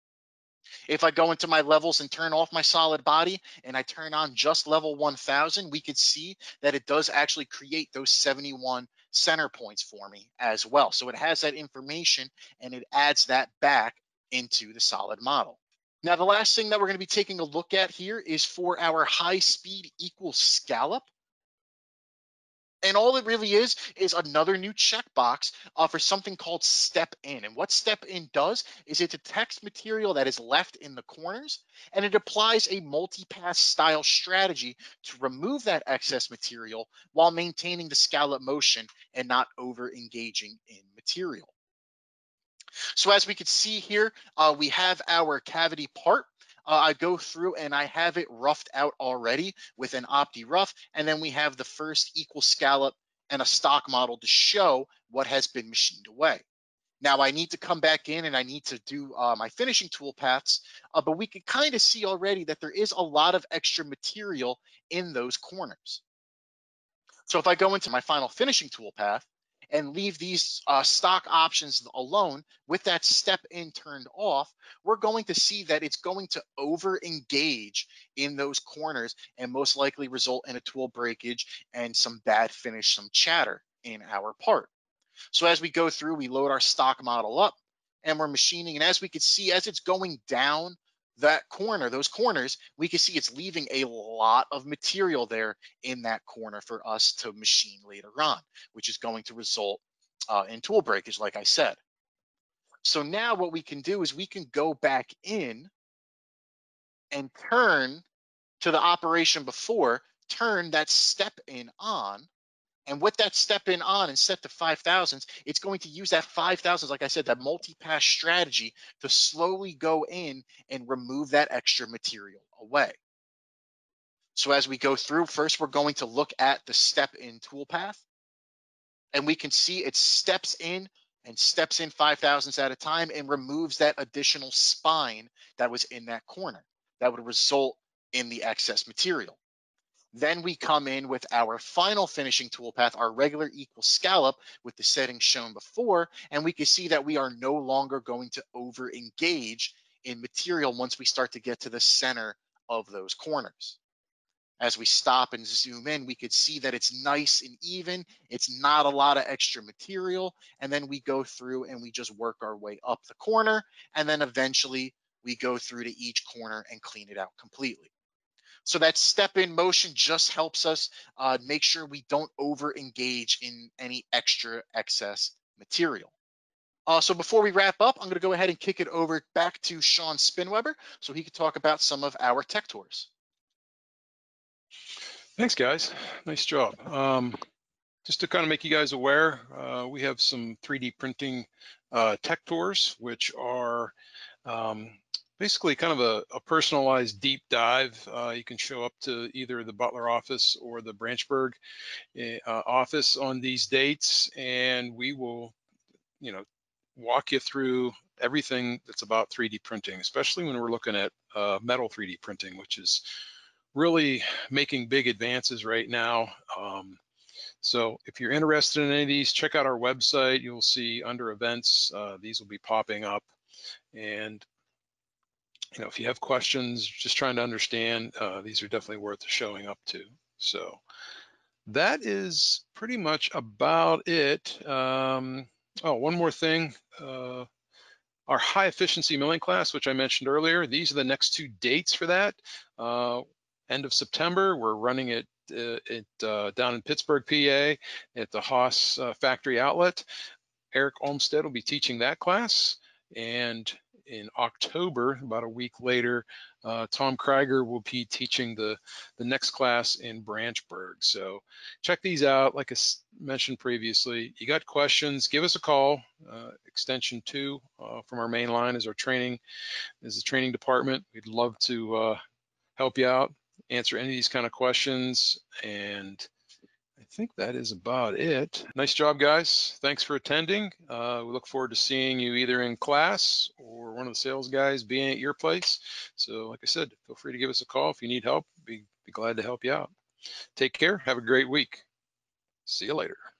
If I go into my levels and turn off my solid body and I turn on just level one thousand, we could see that it does actually create those seventy-one center points for me as well. So it has that information and it adds that back into the solid model. Now, the last thing that we're going to be taking a look at here is for our high speed equals scallop. And all it really is is another new checkbox uh, for something called step in. And what step in does is it detects material that is left in the corners, and it applies a multi-pass style strategy to remove that excess material while maintaining the scallop motion and not over engaging in material. So as we can see here, uh, we have our cavity part. Uh, I go through and I have it roughed out already with an Opti rough, and then we have the first equal scallop and a stock model to show what has been machined away. Now I need to come back in and I need to do uh, my finishing tool paths, uh, but we can kind of see already that there is a lot of extra material in those corners. So if I go into my final finishing tool path and leave these uh, stock options alone with that step in turned off, we're going to see that it's going to over engage in those corners and most likely result in a tool breakage and some bad finish, some chatter in our part. So as we go through, we load our stock model up and we're machining. And as we can see, as it's going down that corner, those corners, we can see it's leaving a lot of material there in that corner for us to machine later on, which is going to result uh, in tool breakage, like I said. So now what we can do is we can go back in and turn to the operation before, turn that step in on. And with that step in on and set to five thousands, it's going to use that five thousands, like I said, that multi-pass strategy to slowly go in and remove that extra material away. So as we go through, first we're going to look at the step in toolpath. And we can see it steps in and steps in five thousandths at a time and removes that additional spine that was in that corner. That would result in the excess material. Then we come in with our final finishing toolpath, our regular equal scallop with the settings shown before, and we can see that we are no longer going to over engage in material once we start to get to the center of those corners. As we stop and zoom in, we could see that it's nice and even. It's not a lot of extra material. And then we go through and we just work our way up the corner. And then eventually we go through to each corner and clean it out completely. So that step in motion just helps us uh, make sure we don't over engage in any extra excess material. Uh, so before we wrap up, I'm going to go ahead and kick it over back to Sean Spinweber so he can talk about some of our tech tours. Thanks, guys. Nice job. Um, just to kind of make you guys aware, uh, we have some three D printing uh, tech tours, which are um, basically kind of a, a personalized deep dive. Uh, you can show up to either the Butler office or the Branchburg uh, office on these dates, and we will, you know, walk you through everything that's about three D printing, especially when we're looking at uh, metal three D printing, which is really making big advances right now. Um, so if you're interested in any of these, check out our website. You'll see under events, uh, these will be popping up. And you know, if you have questions, just trying to understand, uh, these are definitely worth showing up to. So that is pretty much about it. Um, oh, one more thing. Uh, our high efficiency milling class, which I mentioned earlier, these are the next two dates for that. Uh, end of September, we're running it uh, it, uh, down in Pittsburgh, P A at the Haas uh, factory outlet. Eric Olmstead will be teaching that class. And in October, about a week later, uh, Tom Krieger will be teaching the, the next class in Branchburg. So check these out. Like I mentioned previously, you got questions, give us a call. Uh, extension two uh, from our main line is our training, is the training department. We'd love to uh, help you out, answer any of these kind of questions. And I think that is about it. Nice job, guys. Thanks for attending. Uh, we look forward to seeing you either in class or one of the sales guys being at your place. So like I said, feel free to give us a call if you need help. Be, be glad to help you out. Take care. Have a great week. See you later.